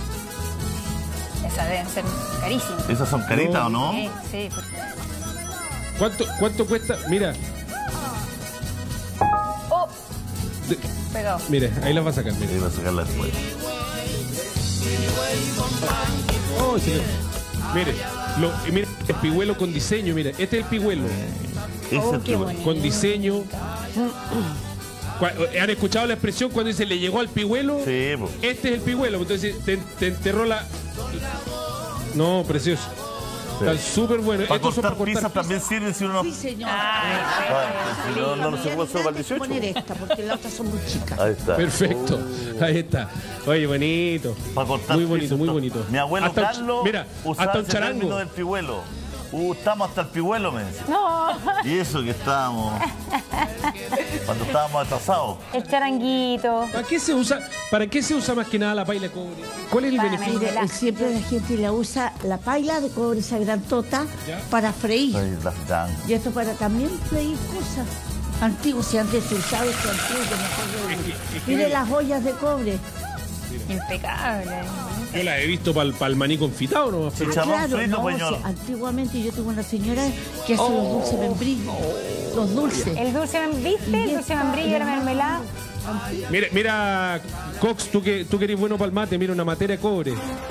Esas deben ser carísimas. ¿Esas son caritas o no? Sí, por favor. ¿Cuánto cuesta? Mira. Pegado. Mire, ahí las va a sacar. Mire. Ahí va a sacarla después. Mire, mire, el pigüelo con diseño, mire. Este es el pigüelo. Con diseño. ¿Han escuchado la expresión cuando dice le llegó al pigüelo? Sí, Este es el pigüelo. Entonces te enterró la... No, precioso. Están súper buenos. Para Estos son cortar para pizzas también sirven si uno... Sí, señor. Si no se puede hacer para el 18. Poner esta, porque las otras son muy chicas. Ahí está. Perfecto. Ahí está. Oye, bonito. Para cortar muy bonito, pizzas, muy bonito. Mi abuelo hasta Carlos usaba hasta un ese charango. término del pigüelo. Estamos hasta el pigüelo, me decía. No. Y eso que estábamos... Cuando estábamos atrasados. El charanguito. ¿Para qué se usa más que nada la paila de cobre? ¿Cuál es el beneficio? Mire, siempre la gente la usa la paila de cobre, esa grandota, para freír. Y esto para también freír cosas antiguas, si antes se usaba esto antiguo, mire las ollas de cobre. Impecable. Yo la he visto para el maní confitado, ¿no? Claro, no, antiguamente yo tuve una señora que hace los dulces membrillos. Los dulces. El dulce membrillo, el dulce membrillo, la mermelada. Mira, Cox, tú que eres bueno para el mate, mira una matera de cobre.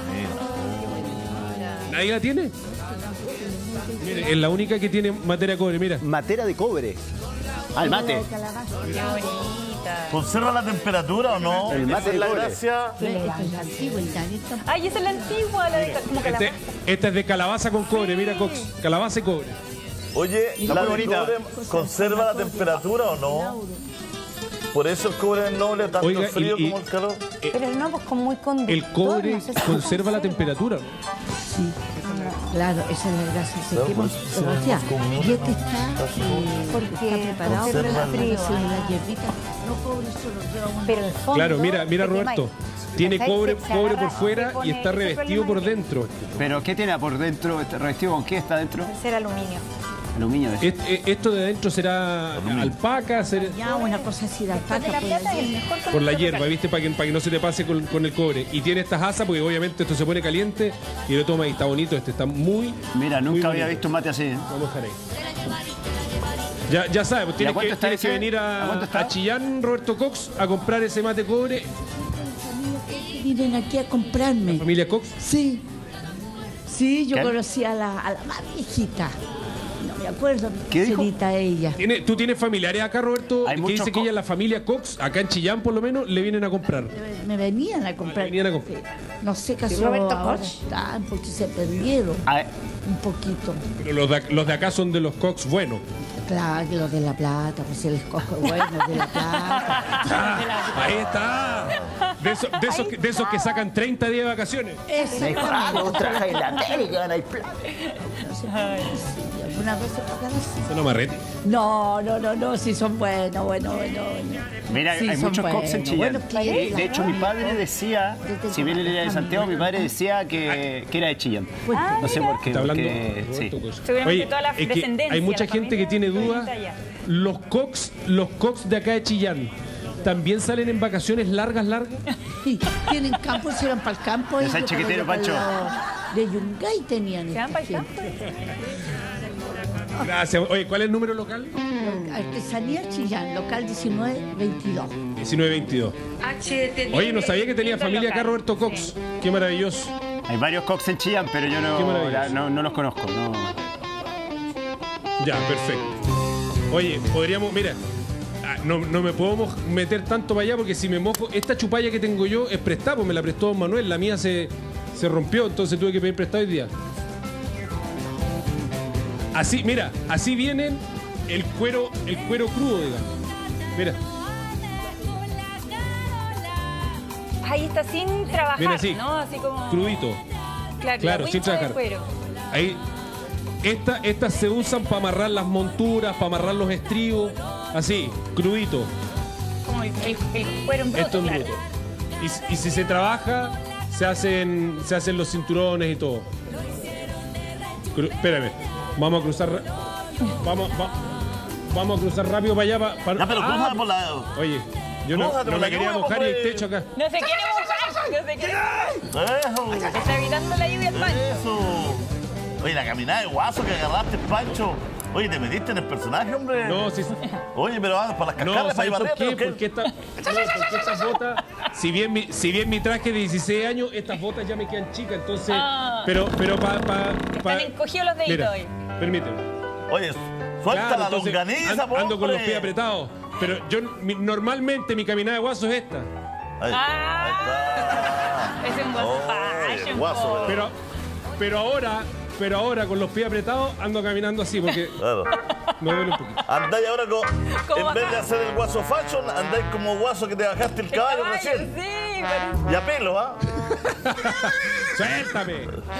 ¿Nadie la tiene? Mire, es la única que tiene matera de cobre, mira. Matera de cobre. Al mate. ¿Conserva la temperatura o no? El mate de la cobre. gracia. Ay, esa es la antigua, la de como calabaza. Esta es de calabaza con cobre, mira, Cox. Calabaza y cobre. Oye, ¿la de cobre conserva la temperatura o no? Por eso el cobre es noble, tanto el frío como el calor. Pero no, pues con muy conductor. El cobre conserva la temperatura. Sí, claro, esa es la gracia. Se quema. Y este está preparado para la hierbita. No cobre solo, pero el fondo. Claro, mira Roberto. Tiene cobre por fuera y está revestido por dentro. ¿Pero qué tiene por dentro? ¿Revestido con qué está dentro? Ser aluminio. Aluminio. Esto de adentro será alpaca, ya una cosa así de alpaca por la hierba, ¿viste? Para que no se te pase con el cobre. Y tiene estas asas porque obviamente esto se pone caliente y lo toma y está bonito. Este está muy... Mira, nunca había visto un mate así. Vamos a dejar ahí. Ya sabes, pues tienes que venir a Chillán, Roberto Cox, a comprar ese mate cobre. Vienen aquí a comprarme. ¿La familia Cox? Sí. Sí, yo conocí a la más viejita. No me acuerdo. ¿Qué dijo? Ella. ¿Tú tienes familiares acá, Roberto? Que dice que ella, la familia Cox, acá en Chillán por lo menos, le vienen a comprar. Me venían a comprar. No sé qué Roberto Cox están porque se perdieron un poquito. Pero los de acá son de los Cox buenos. Claro, que los de La Plata, pues el escojo bueno de La Plata. Ahí está. De esos que sacan 30 días de vacaciones. ¿Alguna vez se pagan así? ¿Son amarretes? No, sí son buenos, bueno. Mira, sí, hay muchos Cox en Chillán. De hecho, mi padre decía, si bien él era de Santiago, mi padre decía que era de Chillán. No sé por qué. Está hablando sí. Seguramente toda la es que descendencia. hay mucha gente que tiene dudas. Los Cox de acá de Chillán, ¿también salen en vacaciones largas? Sí, tienen campo, se van para el campo. ¿Es el chiquitero, Pancho? De Yungay tenían. ¿Se van para el campo? Gracias. Oye, ¿cuál es el número local? Artesanía Chillán, local 1922. 1922. Oye, no sabía que tenía familia acá Roberto Cox. Qué maravilloso. Hay varios Cox en Chillán, pero yo no los conozco. No. Ya, perfecto. Oye, podríamos, mira, no me puedo meter tanto para allá porque si me mojo, esta chupalla que tengo yo es prestada, pues me la prestó don Manuel, la mía se rompió, entonces tuve que pedir prestado hoy día. Así, mira, así vienen el cuero crudo, digamos. Mira. Ahí está sin trabajar, Viene así, ¿no? Así como... crudito. Claro, sin trabajar. Ahí. Estas se usan para amarrar las monturas, para amarrar los estribos, así, crudito. Como el cuero en bruto, Esto en claro. bruto. Y si se trabaja, se hacen los cinturones y todo. Espérame, vamos a cruzar. Vamos a cruzar rápido para allá. Ya, pero cruza por la. Oye, yo no Crúzate por me la quería lluvia, mojar y hay hombre. techo acá. No se quiere mojar, no se quiere mojar. Eso. Está evitando la lluvia el Pancho. Eso. Oye, la caminada de guaso que agarraste, Pancho. Oye, ¿te metiste en el personaje, hombre? No, sí. Oye, pero vamos para las cascadas, No, para ir ¿sabes por barriendo, qué? Porque estas botas, si bien mi traje de 16 años, estas botas ya me quedan chicas, entonces... Ah. Pero Están encogidos los deditos Mira, hoy. permíteme. Oye, suelta Claro, la entonces, longaniza, ando con los hombre. pies apretados. Pero yo, normalmente mi caminada de guaso es esta. Ahí Es un Oye, fashion, guaso, po. Pero ahora con los pies apretados ando caminando así porque Claro. me duele un poquito. Andáis ahora ¿Cómo en vez de bajar? hacer el guaso fashion, andáis como guaso que te bajaste el caballo recién. Sí, pero... Y a pelo, ¿ah? ¡Suéltame!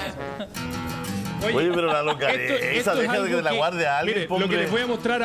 Oye, pero la longaniza, esto es deja de algo que te la guarde a alguien, mire, hombre. lo que les voy a mostrar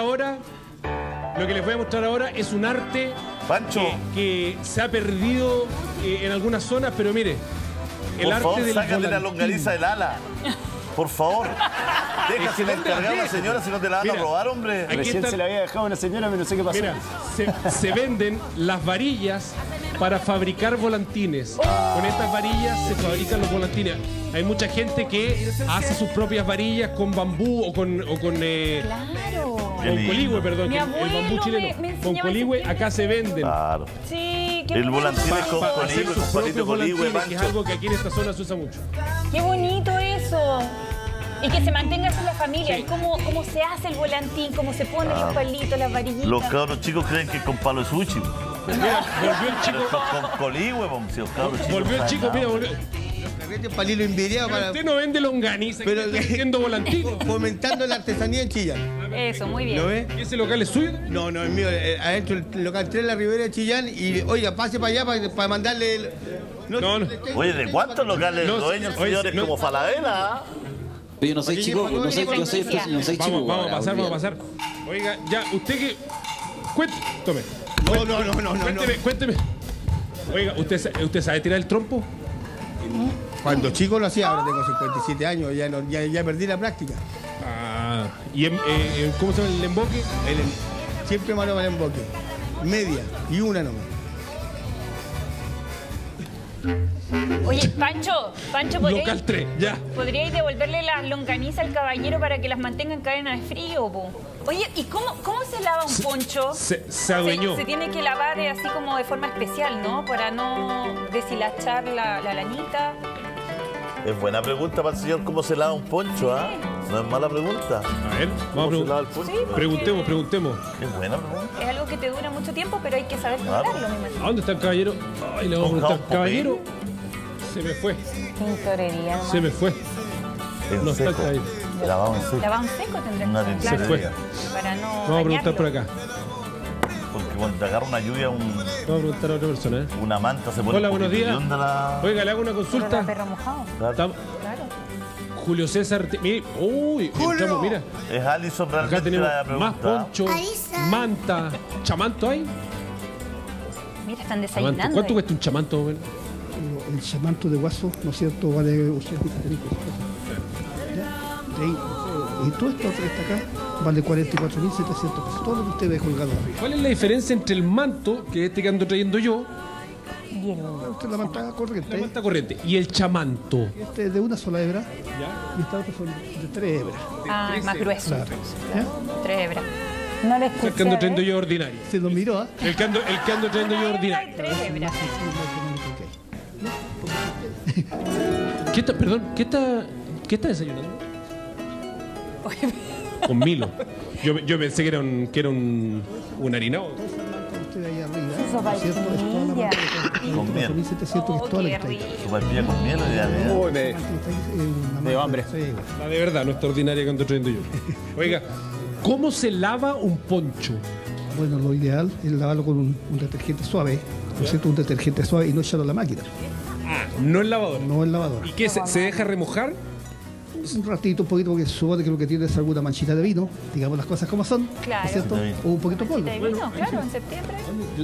ahora es un arte Pancho, que se ha perdido en algunas zonas, pero mire, el por arte favor, del sácate la volantín. longaniza del ala. Por favor. Deja sin encargar a la señora si no te la van a Mira, robar, hombre. aquí Recién está- se la había dejado a una señora, pero no sé qué pasó. Mira, se venden las varillas para fabricar volantines. Con estas varillas se fabrican los volantines. Hay mucha gente que hace sus propias varillas con bambú o con Claro. con coligüe, perdón, Mi que abuelo el bambú chileno. me Con enseñaba coligüe ese acá se venden. Claro. Sí, qué El bonito. volantín es con Para hacer coligüe, sus con palito propios coligüe, volantines, que es Pancho. algo que aquí en esta zona se usa mucho. Qué bonito eso. Y que se mantenga así la familia. ¿Y cómo se hace el volantín? ¿Cómo se ponen los palitos, las varillitas? Los cabros chicos creen que es con palo de sushi. Mira, volvió el chico. Con coligüe, si los cabros chicos Volvió el saben chico, nada. mira, volvió. Palilo envidiado Pero para usted no vende longaniza, Pero- está vendiendo volantines. fomentando la artesanía en Chillán. Eso, muy bien. ¿Lo ves? ¿Ese local es suyo? No, no, es mío. Adentro el local 3 la Ribera de Chillán y, oiga, pase para allá para mandarle el... No. Oye, ¿de cuántos locales No, dueños, oye, señores, no. como Falabella? Yo no soy chico, no soy chico. Vamos a pasar. Oiga, ya, usted que... Tome. No. Cuénteme. Oiga, ¿usted sabe tirar el trompo? Cuando chico lo hacía, ahora tengo 57 años, ya perdí la práctica. Ah, ¿y cómo se llama el emboque? Siempre malo para el emboque. Media y una nomás. Oye, Pancho, Local 3, ya. ¿podríais devolverle las longanizas al caballero para que las mantenga en cadena de frío, po? Oye, ¿y cómo se lava un poncho? Se adueñó. Se tiene que lavar así como de forma especial, ¿no? Para no deshilachar la lanita. Es buena pregunta para el señor cómo se lava un poncho, ¿ah? No es mala pregunta. A ver, ¿Cómo vamos se lava a el poncho? Sí, preguntemos. Es buena pregunta. Es algo que te dura mucho tiempo, pero hay que saber lograrlo, me imagino. ¿A dónde está el caballero? Ay, le vamos a preguntar. Popeye. Caballero, se me fue. Tintorería, nomás. Se me fue. En No está el seco. caballero. Lavado en seco. Lavado en seco tendrás Una que tintorería. Se fue. para no Vamos a preguntar por dañarlo. acá. Porque cuando te agarra una lluvia, Vamos a preguntar a otra persona, ¿eh? una manta se pone Hola, un buenos poquito días. hedionda la... Oiga, le hago una Pero consulta. la perro mojado. Claro. Claro. Julio César. Mire, uy, entramos, mira. Es Alison realmente Acá tenemos la más pregunta. poncho, manta, chamanto hay. Mira, están Chamanto. desayunando. ¿Cuánto cuesta un chamanto? Güey? El chamanto de guaso, ¿no es cierto? Vale 80 y todo esto que está acá vale 44.700 pesos. Todo lo que usted ve colgado arriba. ¿Cuál es la diferencia entre el manto, que es este que ando trayendo yo, Esta es la manta corriente. la manta corriente, y el chamanto? Este es de una sola hebra y esta otra son de 3 hebras. Ah, es más grueso. Claro. ¿Ya? 3 hebras. No le El que escuché. ando trayendo yo ordinario. Se lo miró, ¿ah? El que ando trayendo yo ordinario. 3 hebras. ¿Qué está, perdón, qué está desayunando? Con Milo. Yo pensé que era un harinado. Usted ahí arriba, Su ¿no es cierto? Es toda la manta de Con miel. 4.700 que es toda la que está ahí. Su palpilla con miel y ya Uy, me dio hambre. La de verdad, no está ordinaria que ando trayendo yo. Oiga, ¿cómo se lava un poncho? Bueno, lo ideal es lavarlo con un detergente suave, ¿no es cierto? Un detergente suave y no echarlo a la máquina, Ah, no el lavador. no el lavador. ¿Y qué? ¿Se deja remojar? Un ratito, un poquito, porque supone que lo que tiene es alguna manchita de vino, digamos las cosas como son, Claro. ¿cierto? O un poquito de polvo. De vino, claro, en septiembre.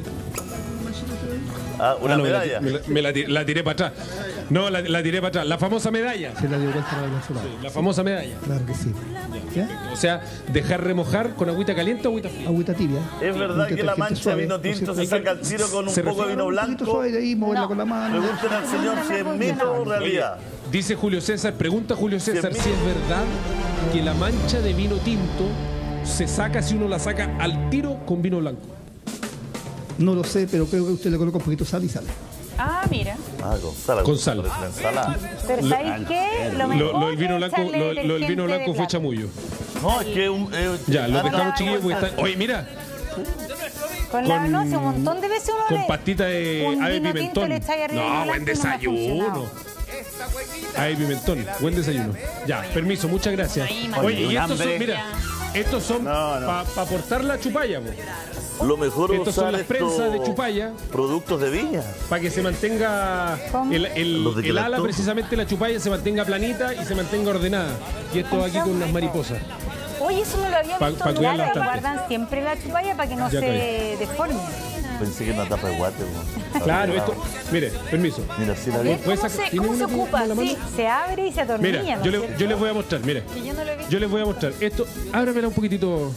Una medalla. La tiré para atrás. No, la tiré para atrás. La famosa medalla. Se la dio vuelta a la venezolana. Sí, la famosa medalla. Claro que sí. ¿Ya? O sea, dejar remojar con agüita caliente o agüita fría. Agüita tibia. ¿Es verdad que la mancha de vino tinto se saca al tiro con un poco de vino blanco? Un poquito suave de ahí, moverla con la mano. Pregúntenle al señor si es mito o realidad. Dice Julio César, pregunta Julio César si es verdad que la mancha de vino tinto se saca si uno la saca al tiro con vino blanco. No lo sé, pero creo que usted le coloca un poquito de sal y sale. Ah, mira. Con sal. Con sal. Pero ¿sabes qué? Lo mejor Lo del vino blanco, lo del vino blanco fue chamullo. No, es que ya, lo dejamos chiquillos porque está. Oye, mira. No, hace un montón de veces uno con pastita de ave pimentón. No, buen desayuno. Ave pimentón, buen desayuno. Ya, permiso, muchas gracias. Oye, y estos son, mira, estos son para aportar la chupalla, po. Lo mejor es estos son las prensas de chupalla. Productos de viña. Para que se mantenga el ala, precisamente la chupalla, se mantenga planita y se mantenga ordenada. Y esto aquí con unas mariposas. Oye, eso no lo había visto. Pa cuidarla bastante. Guardan siempre la chupalla para que no se deforme. Pensé que era una tapa de guate. Claro, esto, mire, permiso. Mira, si la ¿Cómo se ocupa? Sí, se abre y se atornilla. Mira, yo les voy a mostrar, mire. Yo les voy a mostrar. Esto, ábramela un poquitito.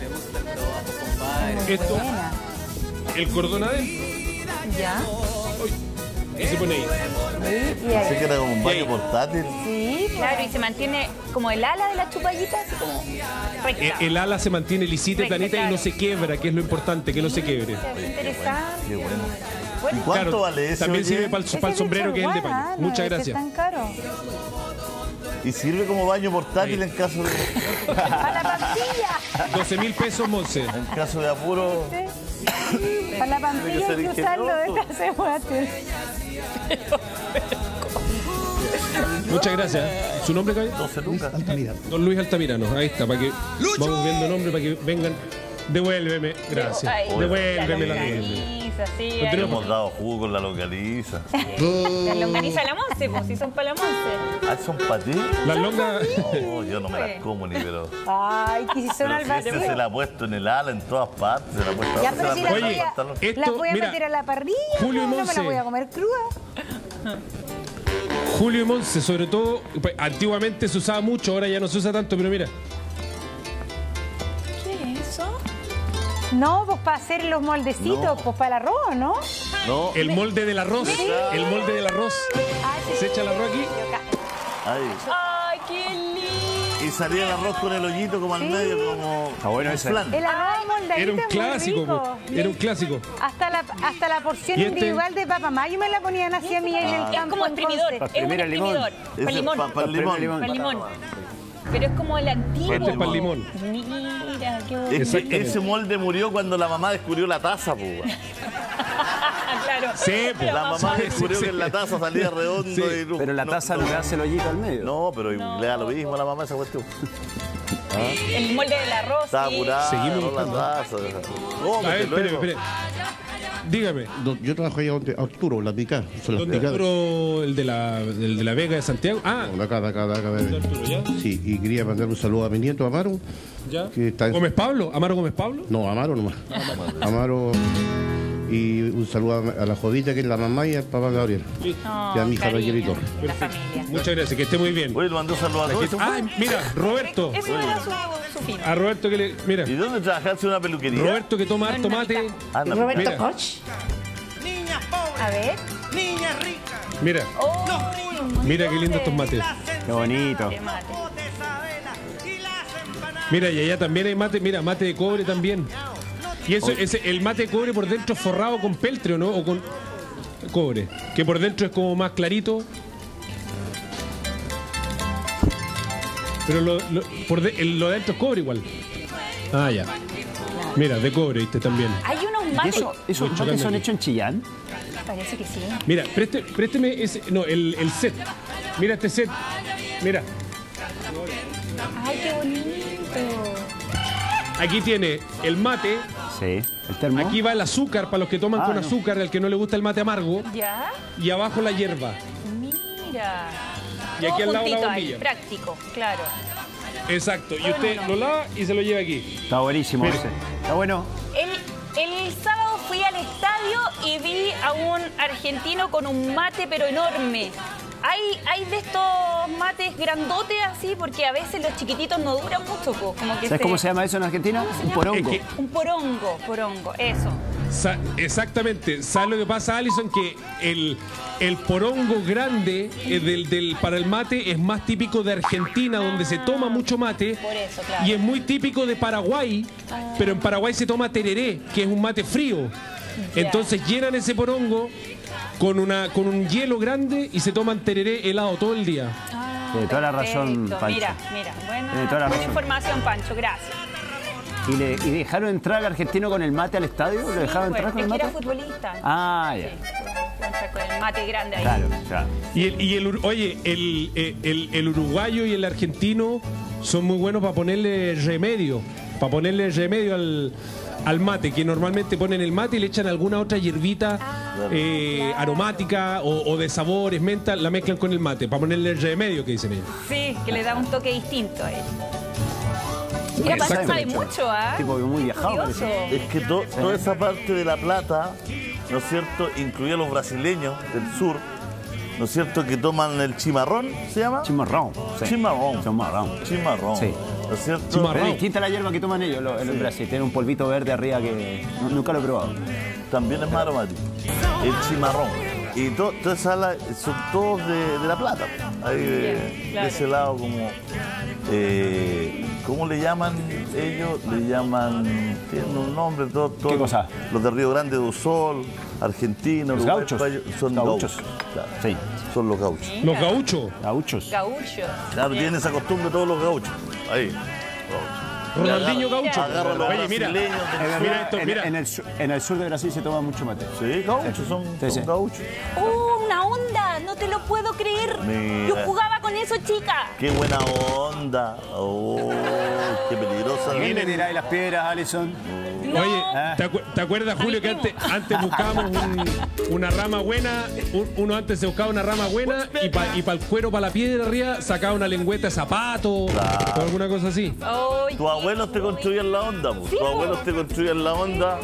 Esto, el cordón adentro. Ya. ¿Qué se pone ahí? Pensé que era como un baño portátil. Sí, claro, y se mantiene como el ala de la chupallita, así como recta. El ala se mantiene lisita y planita y no se quiebra, que es lo importante, que no se quiebre. Interesante. Qué bueno. ¿Y cuánto Claro, vale ese? también sirve para el sombrero, que es el de paño. Muchas gracias. Es tan caro. Y sirve como baño portátil en caso de... Para la pastilla. 12.000 pesos, Monse. En caso de apuro... Para la pantilla hay que usarlo de casa de water. Muchas gracias. ¿Su nombre, Calle? Luis Altamirano. Don Luis Altamirano. Ahí está, para que vamos viendo nombre, para que vengan. Devuélveme, gracias. Devuélveme la longaniza, sí. Hemos dado jugo con la longaniza. La longaniza de la Monse, pues, si son para la Monse. Ah, ¿son para ti? Las longas... No, yo no me las como ni, pero... Ay, que si son al vacío. Se la ha puesto en el ala, en todas partes. Se la ha puesto ya, pero si las voy a mira, meter a la parrilla, Julio y no me Monse. la voy a comer cruda. Julio y Monse, sobre todo, pues, antiguamente se usaba mucho, ahora ya no se usa tanto, pero mira. ¿Qué es eso? No, pues para hacer los moldecitos, pues para el arroz, ¿no? No. El molde del arroz. Sí. El molde del arroz. Se echa el arroz aquí. Ay, qué lindo. Y salía el arroz con el hoyito como al medio, como... Está bueno ese. El arroz moldadito Era un es muy clásico, rico. po. Era un clásico. Hasta la porción ¿Y individual de papa mayo me la ponían así a mí en el Es campo. como exprimidor. entonces. Es un exprimidor. Para limón. Para Para limón. Pero es como el antiguo. Esto es para el limón. Mira, qué bonito. Ese molde murió cuando la mamá descubrió la taza, pues. Claro. Sí, po. La mamá descubrió que en la taza salía redondo y... Pero la taza no le hace el hoyito al medio. No, pero le da lo mismo a la mamá esa cuestión. El molde del arroz. Estaba sí. curada, Seguimos no la buscando. taza. A ver, espere. Dígame. Yo trabajo ahí donde Arturo, la picada. ¿Dónde Arturo, el de la Vega de Santiago? Ah, De acá. Arturo, ¿ya? Sí, y quería mandar un saludo a mi nieto Amaro. ¿Ya? Que está en... ¿Gómez Pablo? ¿Amaro Gómez Pablo? No, Amaro nomás. Amaro. Y un saludo a la Jodita, que es la mamá, y al papá Gabriel. Listo. Y a mi hija Raquel y Torres. La familia. Muchas gracias, que esté muy bien. Oye, le mandó saludos a todos. Ah, mira, Roberto. Eso era su fin. A Roberto que le... Mira, ¿Y dónde trabajaste en una peluquería? Roberto que toma harto mate. Roberto Mira. Koch. A ver. Mira, mira qué lindo estos mates. Qué bonito. Qué mate. Mira, y allá también hay mate, mira, mate de cobre también. Y eso, el mate de cobre por dentro es forrado con peltre, ¿no? O con cobre, que por dentro es como más clarito. Pero lo de dentro es cobre igual. Ah, ya. Mira, de cobre, viste, también. Hay unos mates. ¿Esos mates son hechos en Chillán? Parece que sí. Mira, présteme ese, no, el set. Mira este set. Mira, Ay, qué bonito. aquí tiene el mate. Sí. ¿El termo? Aquí va el azúcar para los que toman con azúcar, al que no le gusta el mate amargo. ¿Ya? Y abajo la hierba. Mira. y aquí al lado la juntito ahí, bombilla. práctico, claro. Exacto, y usted lo lava y se lo lleva aquí. Está buenísimo ese. Está bueno. El sábado fui al estadio y vi a un argentino con un mate pero enorme. Hay de estos mates grandotes así, porque a veces los chiquititos no duran mucho. Como que ¿Sabes cómo se llama eso en Argentina? Un porongo. Un porongo, eso. Exactamente. ¿Sabes lo que pasa, Alison? Que el porongo grande para el mate es más típico de Argentina, donde se toma mucho mate. Por eso, claro. Y es muy típico de Paraguay, pero en Paraguay se toma tereré, que es un mate frío. Entonces llenan ese porongo con un hielo grande y se toman tereré helado todo el día. Tiene toda la razón, Pancho. Mira, buena información, Pancho, gracias. ¿Y dejaron entrar al argentino con el mate al estadio? ¿Lo dejaron entrar con el mate? Era futbolista. Ah, ya. Sí, con el mate grande ahí. Claro. Oye, el uruguayo y el argentino son muy buenos para ponerle remedio. Para ponerle remedio al mate, que normalmente ponen el mate y le echan alguna otra hierbita aromática o de sabores, menta, la mezclan con el mate, para ponerle remedio, que dicen ellos. Sí, que le da un toque distinto a él. Mira, Pancho sabe mucho, ¿ah? Tipo muy viajado. Es que toda esa parte de La Plata, ¿no es cierto?, incluye a los brasileños del sur, ¿no es cierto?, que toman el chimarrón, ¿se llama? Chimarrón. Sí. Chimarrón. Sí. ¿No es cierto? Es distinta la hierba que toman ellos en Brasil. Tiene un polvito verde arriba que nunca lo he probado. También es más aromático. El chimarrón. Y toda esa ala son todos de La Plata. Ahí de ese lado como... ¿cómo le llaman ellos? Le llaman... Tienen un nombre, todo. ¿Qué cosa? Los de Río Grande do Sul, argentinos, los gauchos. Son gauchos. Claro. Sí. Son los gauchos. ¿Los gauchos? Gauchos. Claro, tienen esa costumbre todos los gauchos. Ahí. Ronaldinho gaucho. Oye, mira esto, mira. En el sur de Brasil se toma mucho mate. Sí, gauchos, son gauchos. Una onda, no te lo puedo creer. Mira. Yo jugaba con eso, chica. Qué buena onda. Oh, qué peligrosa. ¿Quién le tiráis las piedras, Alison? No. Oye, ¿te acuerdas, Julio, que antes buscábamos una rama buena? Uno antes se buscaba una rama buena y para el cuero, para la piedra arriba, sacaba una lengüeta de zapato o alguna cosa así. Tus abuelos te construían la onda, pues. Sí, Tus abuelos te construían la onda.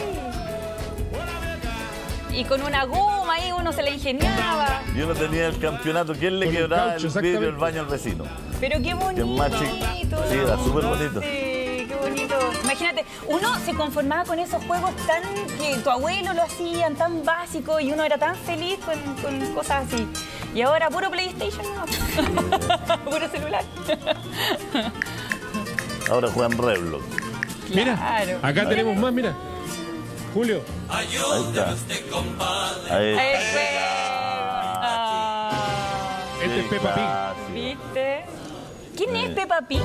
Y con una goma ahí uno se la ingeniaba. Yo no tenía el campeonato. ¿Quién le quebraba el vidrio del baño al vecino? Pero qué bonito. Sí, era súper bonito. Sí, qué bonito. Imagínate, uno se conformaba con esos juegos tan que tu abuelo lo hacían, tan básicos, y uno era tan feliz con cosas así. Y ahora puro PlayStation, no. Puro celular. Ahora juegan Roblox. Mira, Claro. acá tenemos más, mira. Julio. Ahí está. Ahí Este es Peppa Pig. ¿Viste? ¿Quién es Peppa Pig?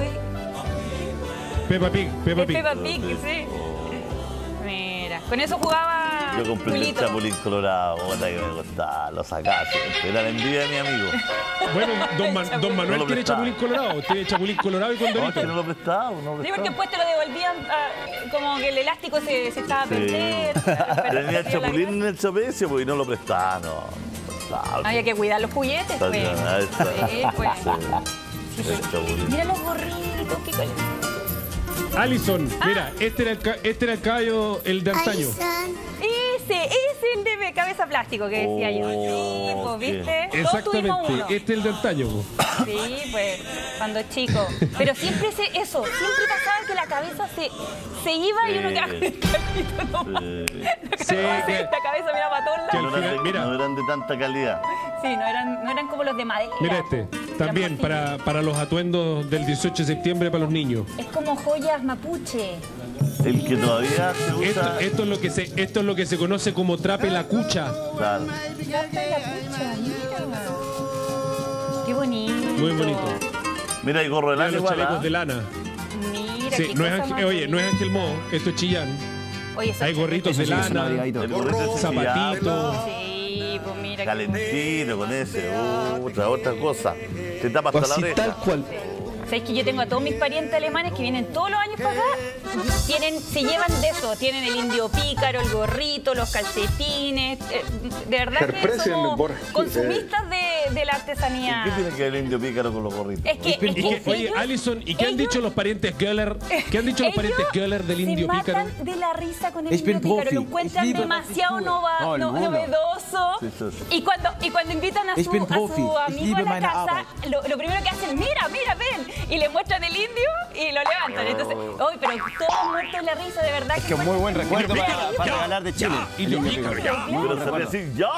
Peppa Pig. Peppa Pig, sí. Mira, con eso jugaba Yo compré el Julito. Chapulín Colorado, otra que me costaba, lo sacaste. Era la envidia de mi amigo. Bueno, don Manuel lo tiene prestaba. Chapulín Colorado. Tiene Chapulín Colorado y No, es Condorito. que no lo prestaba, Sí, porque después te lo devolvían, como que el elástico se estaba a perder. Tenía el Chapulín en el trapecio, pues, y no lo prestaba, no. Había que cuidar los juguetes, pues. Ahí está. Sí, pues. El Chapulín. Mira los gorritos, qué color. Alison, mira, este era el caballo, el de antaño. Ese es el de cabeza plástico que decía yo. Sí, pues, ¿viste? Todos tuvimos Exactamente, uno. este es el de antaño. Po. Sí, pues, cuando chico. Pero siempre siempre pasaba que la cabeza se iba y uno quedaba con el cabellito nomás. Sí, La cabeza miraba para todos que lados. no eran de tanta calidad. Sí, no eran como los de madera. Mira este, también para los atuendos del 18 de septiembre para los niños. Es como joyas mapuche. El que todavía se usa. Esto es lo que se conoce como trape la cucha. Claro. Trape la cucha, mira. Qué bonito. Muy bonito. Mira, hay gorro de lana Mira los igual, chalecos ¿ah? de lana. Mira, Sí, qué no es cosa Ángel, más oye, no es bonita. Ángel Mo, esto es Chillán. Oye, esos Hay gorritos de Eso sí que es un lana, abrigadito. El gorrito ese zapatitos. Sí, pues mira. calentito con ese. Otra cosa. Te tapa hasta la Así oreja. tal cual. ¿Sabes que yo tengo a todos mis parientes alemanes que vienen todos los años para acá? Se llevan de eso. Tienen el indio pícaro, el gorrito, los calcetines. De verdad que somos consumistas de la artesanía. ¿Qué tiene que ver el indio pícaro con los gorritos? Oye, Alison, ¿y qué han dicho los parientes Göller? ¿Qué han dicho los parientes Göller del indio pícaro? Se matan de la risa con el indio pícaro. Lo encuentran demasiado novedoso. Y cuando invitan a su amigo a la casa, lo primero que hacen, mira, ven. Y le muestran el indio y lo levantan. Entonces, pero todos muertos de la risa, de verdad. Es que un muy buen recuerdo para regalar de Chile. Indio pícaro, ya. Pero se ve así, ya.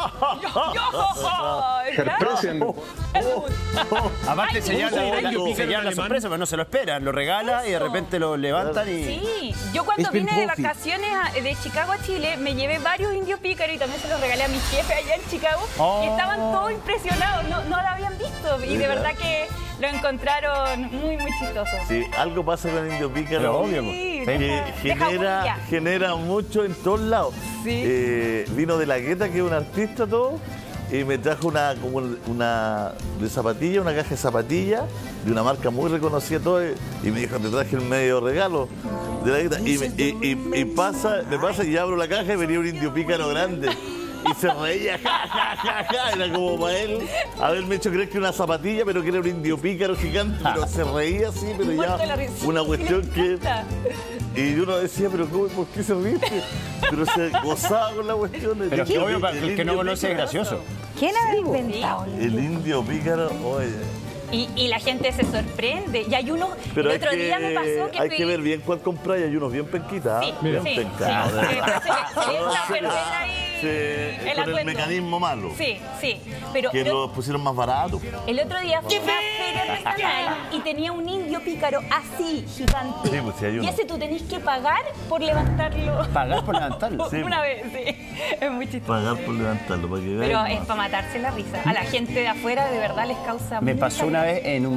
Aparte se llevan la sorpresa, pero no se lo esperan. Lo regala y de repente lo levantan y... Sí, yo cuando vine de vacaciones de Chicago a Chile, me llevé varios indios pícaros y también se los regalé a mi jefe allá en Chicago. Y estaban todos impresionados, no lo habían visto. Y de verdad que lo encontraron muy, muy chistoso. Sí, algo pasa con el indio pícaro. Obvio. Que genera mucho en todos lados. Sí. Vino de la Gueta, que es un artista todo, y me trajo una de zapatilla, una caja de zapatillas de una marca muy reconocida todo, y me dijo, te traje el medio regalo de la Gueta. Me pasa y abro la caja y venía un indio pícaro grande. Y se reía, ja. Era como para él haberme hecho creer que una zapatilla, pero que era un indio pícaro gigante. Pero se reía así, pero ya una cuestión que... Y uno decía, pero ¿por qué se ríe? Pero se gozaba con la cuestión. Pero es que obvio, para el que no conoce es gracioso. ¿Quién ha inventado? El indio pícaro, oye. Y la gente se sorprende. Y hay unos... Pero el otro día me pasó que hay que ver bien cuál comprar. Y hay unos bien penquitas. Sí, bien pencados. Con el mecanismo malo. Sí. Pero los pusieron más baratos. El otro día fue una feria artesanal y tenía un indio pícaro así, gigante. Sí, pues sí hay uno. Y ese tú tenés que pagar por levantarlo. ¿Pagar por levantarlo? Sí. Una vez, sí. Es muy chistoso. Pagar por levantarlo, para que vean. Pero es para matarse la risa. A la gente de afuera de verdad les causa Me pasó una vez en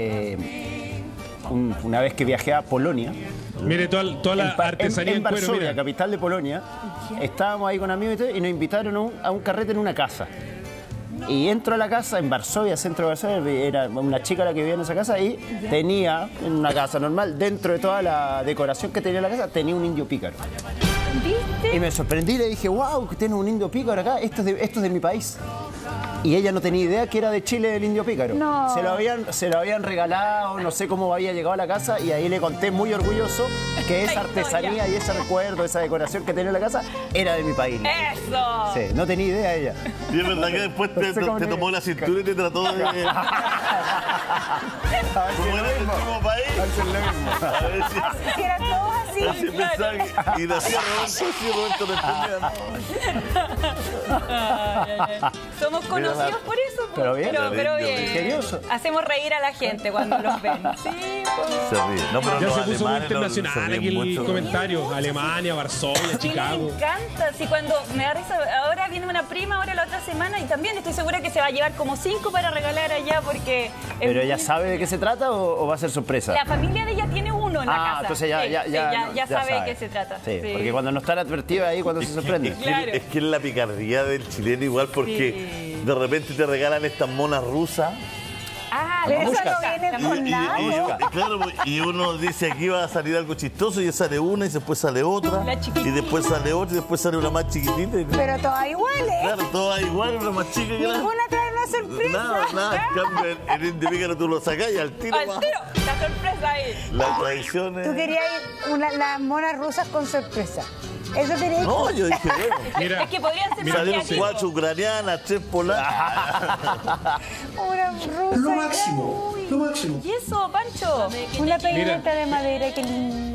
una vez que viajé a Polonia. Mire, toda la artesanía en cuero, Varsovia, capital de Polonia. Estábamos ahí con amigos y nos invitaron a un carrete en una casa. Y entro a la casa en Varsovia, centro de Varsovia, era una chica la que vivía en esa casa y tenía, en una casa normal, dentro de toda la decoración que tenía la casa, tenía un indio pícaro. ¿Viste? Y me sorprendí y le dije, wow, que tiene un indio pícaro acá, esto es de mi país. Y ella no tenía idea que era de Chile el indio pícaro. No. Se lo habían regalado, no sé cómo había llegado a la casa, y ahí le conté muy orgulloso que esa artesanía y ese recuerdo, esa decoración que tenía en la casa, era de mi país. ¡Eso! Sí, no tenía idea ella. Y es verdad que después te tomó la cintura y te trató de... ¿Cómo era el mismo país? A ver si eran todos así. Así pensaba y decía Roberto respondía. Somos conocidos por eso. Pero bien. Pero bien. Ingenioso. Hacemos reír a la gente cuando los ven. Sí, se ríe. No, pero ya los se puso muy alemanes internacional aquí el comentario. Alemania, Varsovia, Chicago. Me encanta. Sí, cuando me da risa, ahora viene una prima, ahora la otra semana, y también estoy segura que se va a llevar como 5 para regalar allá porque... ¿Pero ella sabe de qué se trata o va a ser sorpresa? La familia de ella tiene uno en la casa. Entonces ya sabe de qué se trata. Sí, porque cuando no están advertidos ahí, cuando se sorprende. Es que es la picardía del chileno igual, porque de repente te regalan estas monas rusas. Pero eso no viene con nada. Claro, y uno dice aquí va a salir algo chistoso y sale una y después sale otra y después sale otra y después sale una más chiquitita. Pero todas iguales. Claro, todas iguales, una más chica que ninguna trae una sorpresa. Nada. En cambio, el indio pícaro tú lo sacás y al tiro. Al tiro, la sorpresa ahí. La tradición es... Tú querías ir las monas rusas con sorpresa. Eso quería ir. No, yo dije, bueno. Mira, es que podrían ser salieron 4 ucranianas, 3 polacas. Una rusa. Lo máximo. ¿Y eso, Pancho? Una peineta de madera, qué linda.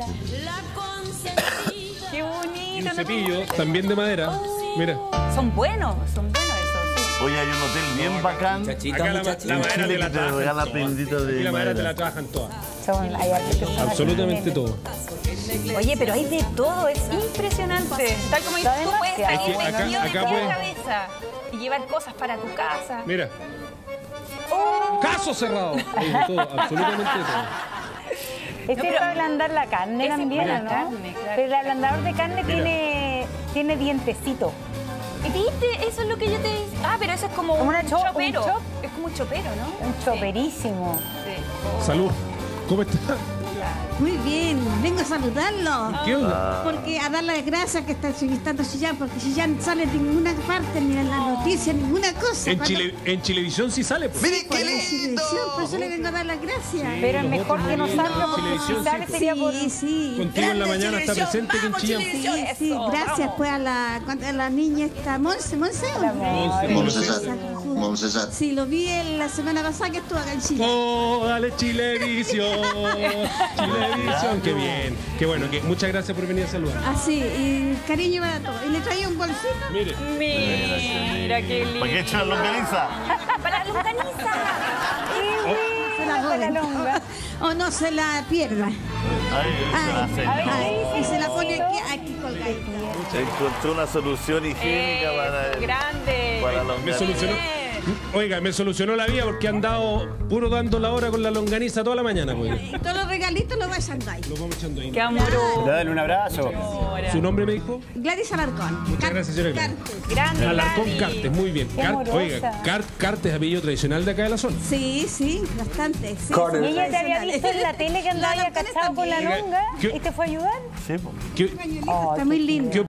Qué bonito. Y un cepillo, también de madera. Mira. Son buenos esos, sí. Oye, hay un hotel bien bacán. Acá la madera te la trabajan todas. Y la madera te la trabajan todas. Absolutamente todo. Oye, pero hay de todo, es impresionante. Tal como dices, tú puedes salir vestido de toda la cabeza y llevar cosas para tu casa. Mira. ¡Caso cerrado! Hay de todo, absolutamente todo. Este es para ablandar la carne también, ¿no? Carne, claro. Pero el ablandador de carne tiene dientecito. ¿Viste? Eso es lo que yo te dije. Pero eso es como un chopero. Es como un chopero, ¿no? Un choperísimo. Sí. Salud. ¿Cómo está? Claro. Muy bien, vengo a saludarlo. ¿Qué onda? Porque a dar las gracias que está entrevistando a Chillán, porque Chillán sale en ninguna parte, ni en la noticia, ninguna cosa. En Chilevisión sí sale. Pues. ¡Miren qué lindo! Por eso le vengo a dar las gracias. Sí, pero es mejor que no salga porque si sale sería por... Sí. Contigo en la mañana está presente que en Chillán. Sí, gracias pues a la niña esta Monse. César. Sí, lo vi la semana pasada que estuvo acá en Chile. ¡Oh, dale Chilevisión! Chilevisión, qué bien. Qué bueno, que muchas gracias por venir a saludar. Así, y cariño para todos. Y le traía un bolsito. Mire. Mira qué lindo. ¿Para qué echar la longaniza? Para la longaniza. Se la joden. O no se la pierda. Y se la pone aquí colgadita. Encontró una solución higiénica para la longaniza. Me solucionó la vida porque han dado puro dando la hora con la longaniza toda la mañana. Pues. Y todos los regalitos los vas echando ahí. Los vamos echando ahí. Qué amoroso. Dale un abrazo. ¿Su nombre me dijo? Gladys Alarcón. Muchas gracias, señora Gladys. Grande, Alarcón Gladys. Cartes, muy bien. Oiga, Cartes, apellido tradicional de acá de la zona. Sí, bastante. Sí, ¿Y ella te había visto en la tele que andaba ahí acachado con la longa? ¿Y te fue a ayudar? Sí, Está muy lindo.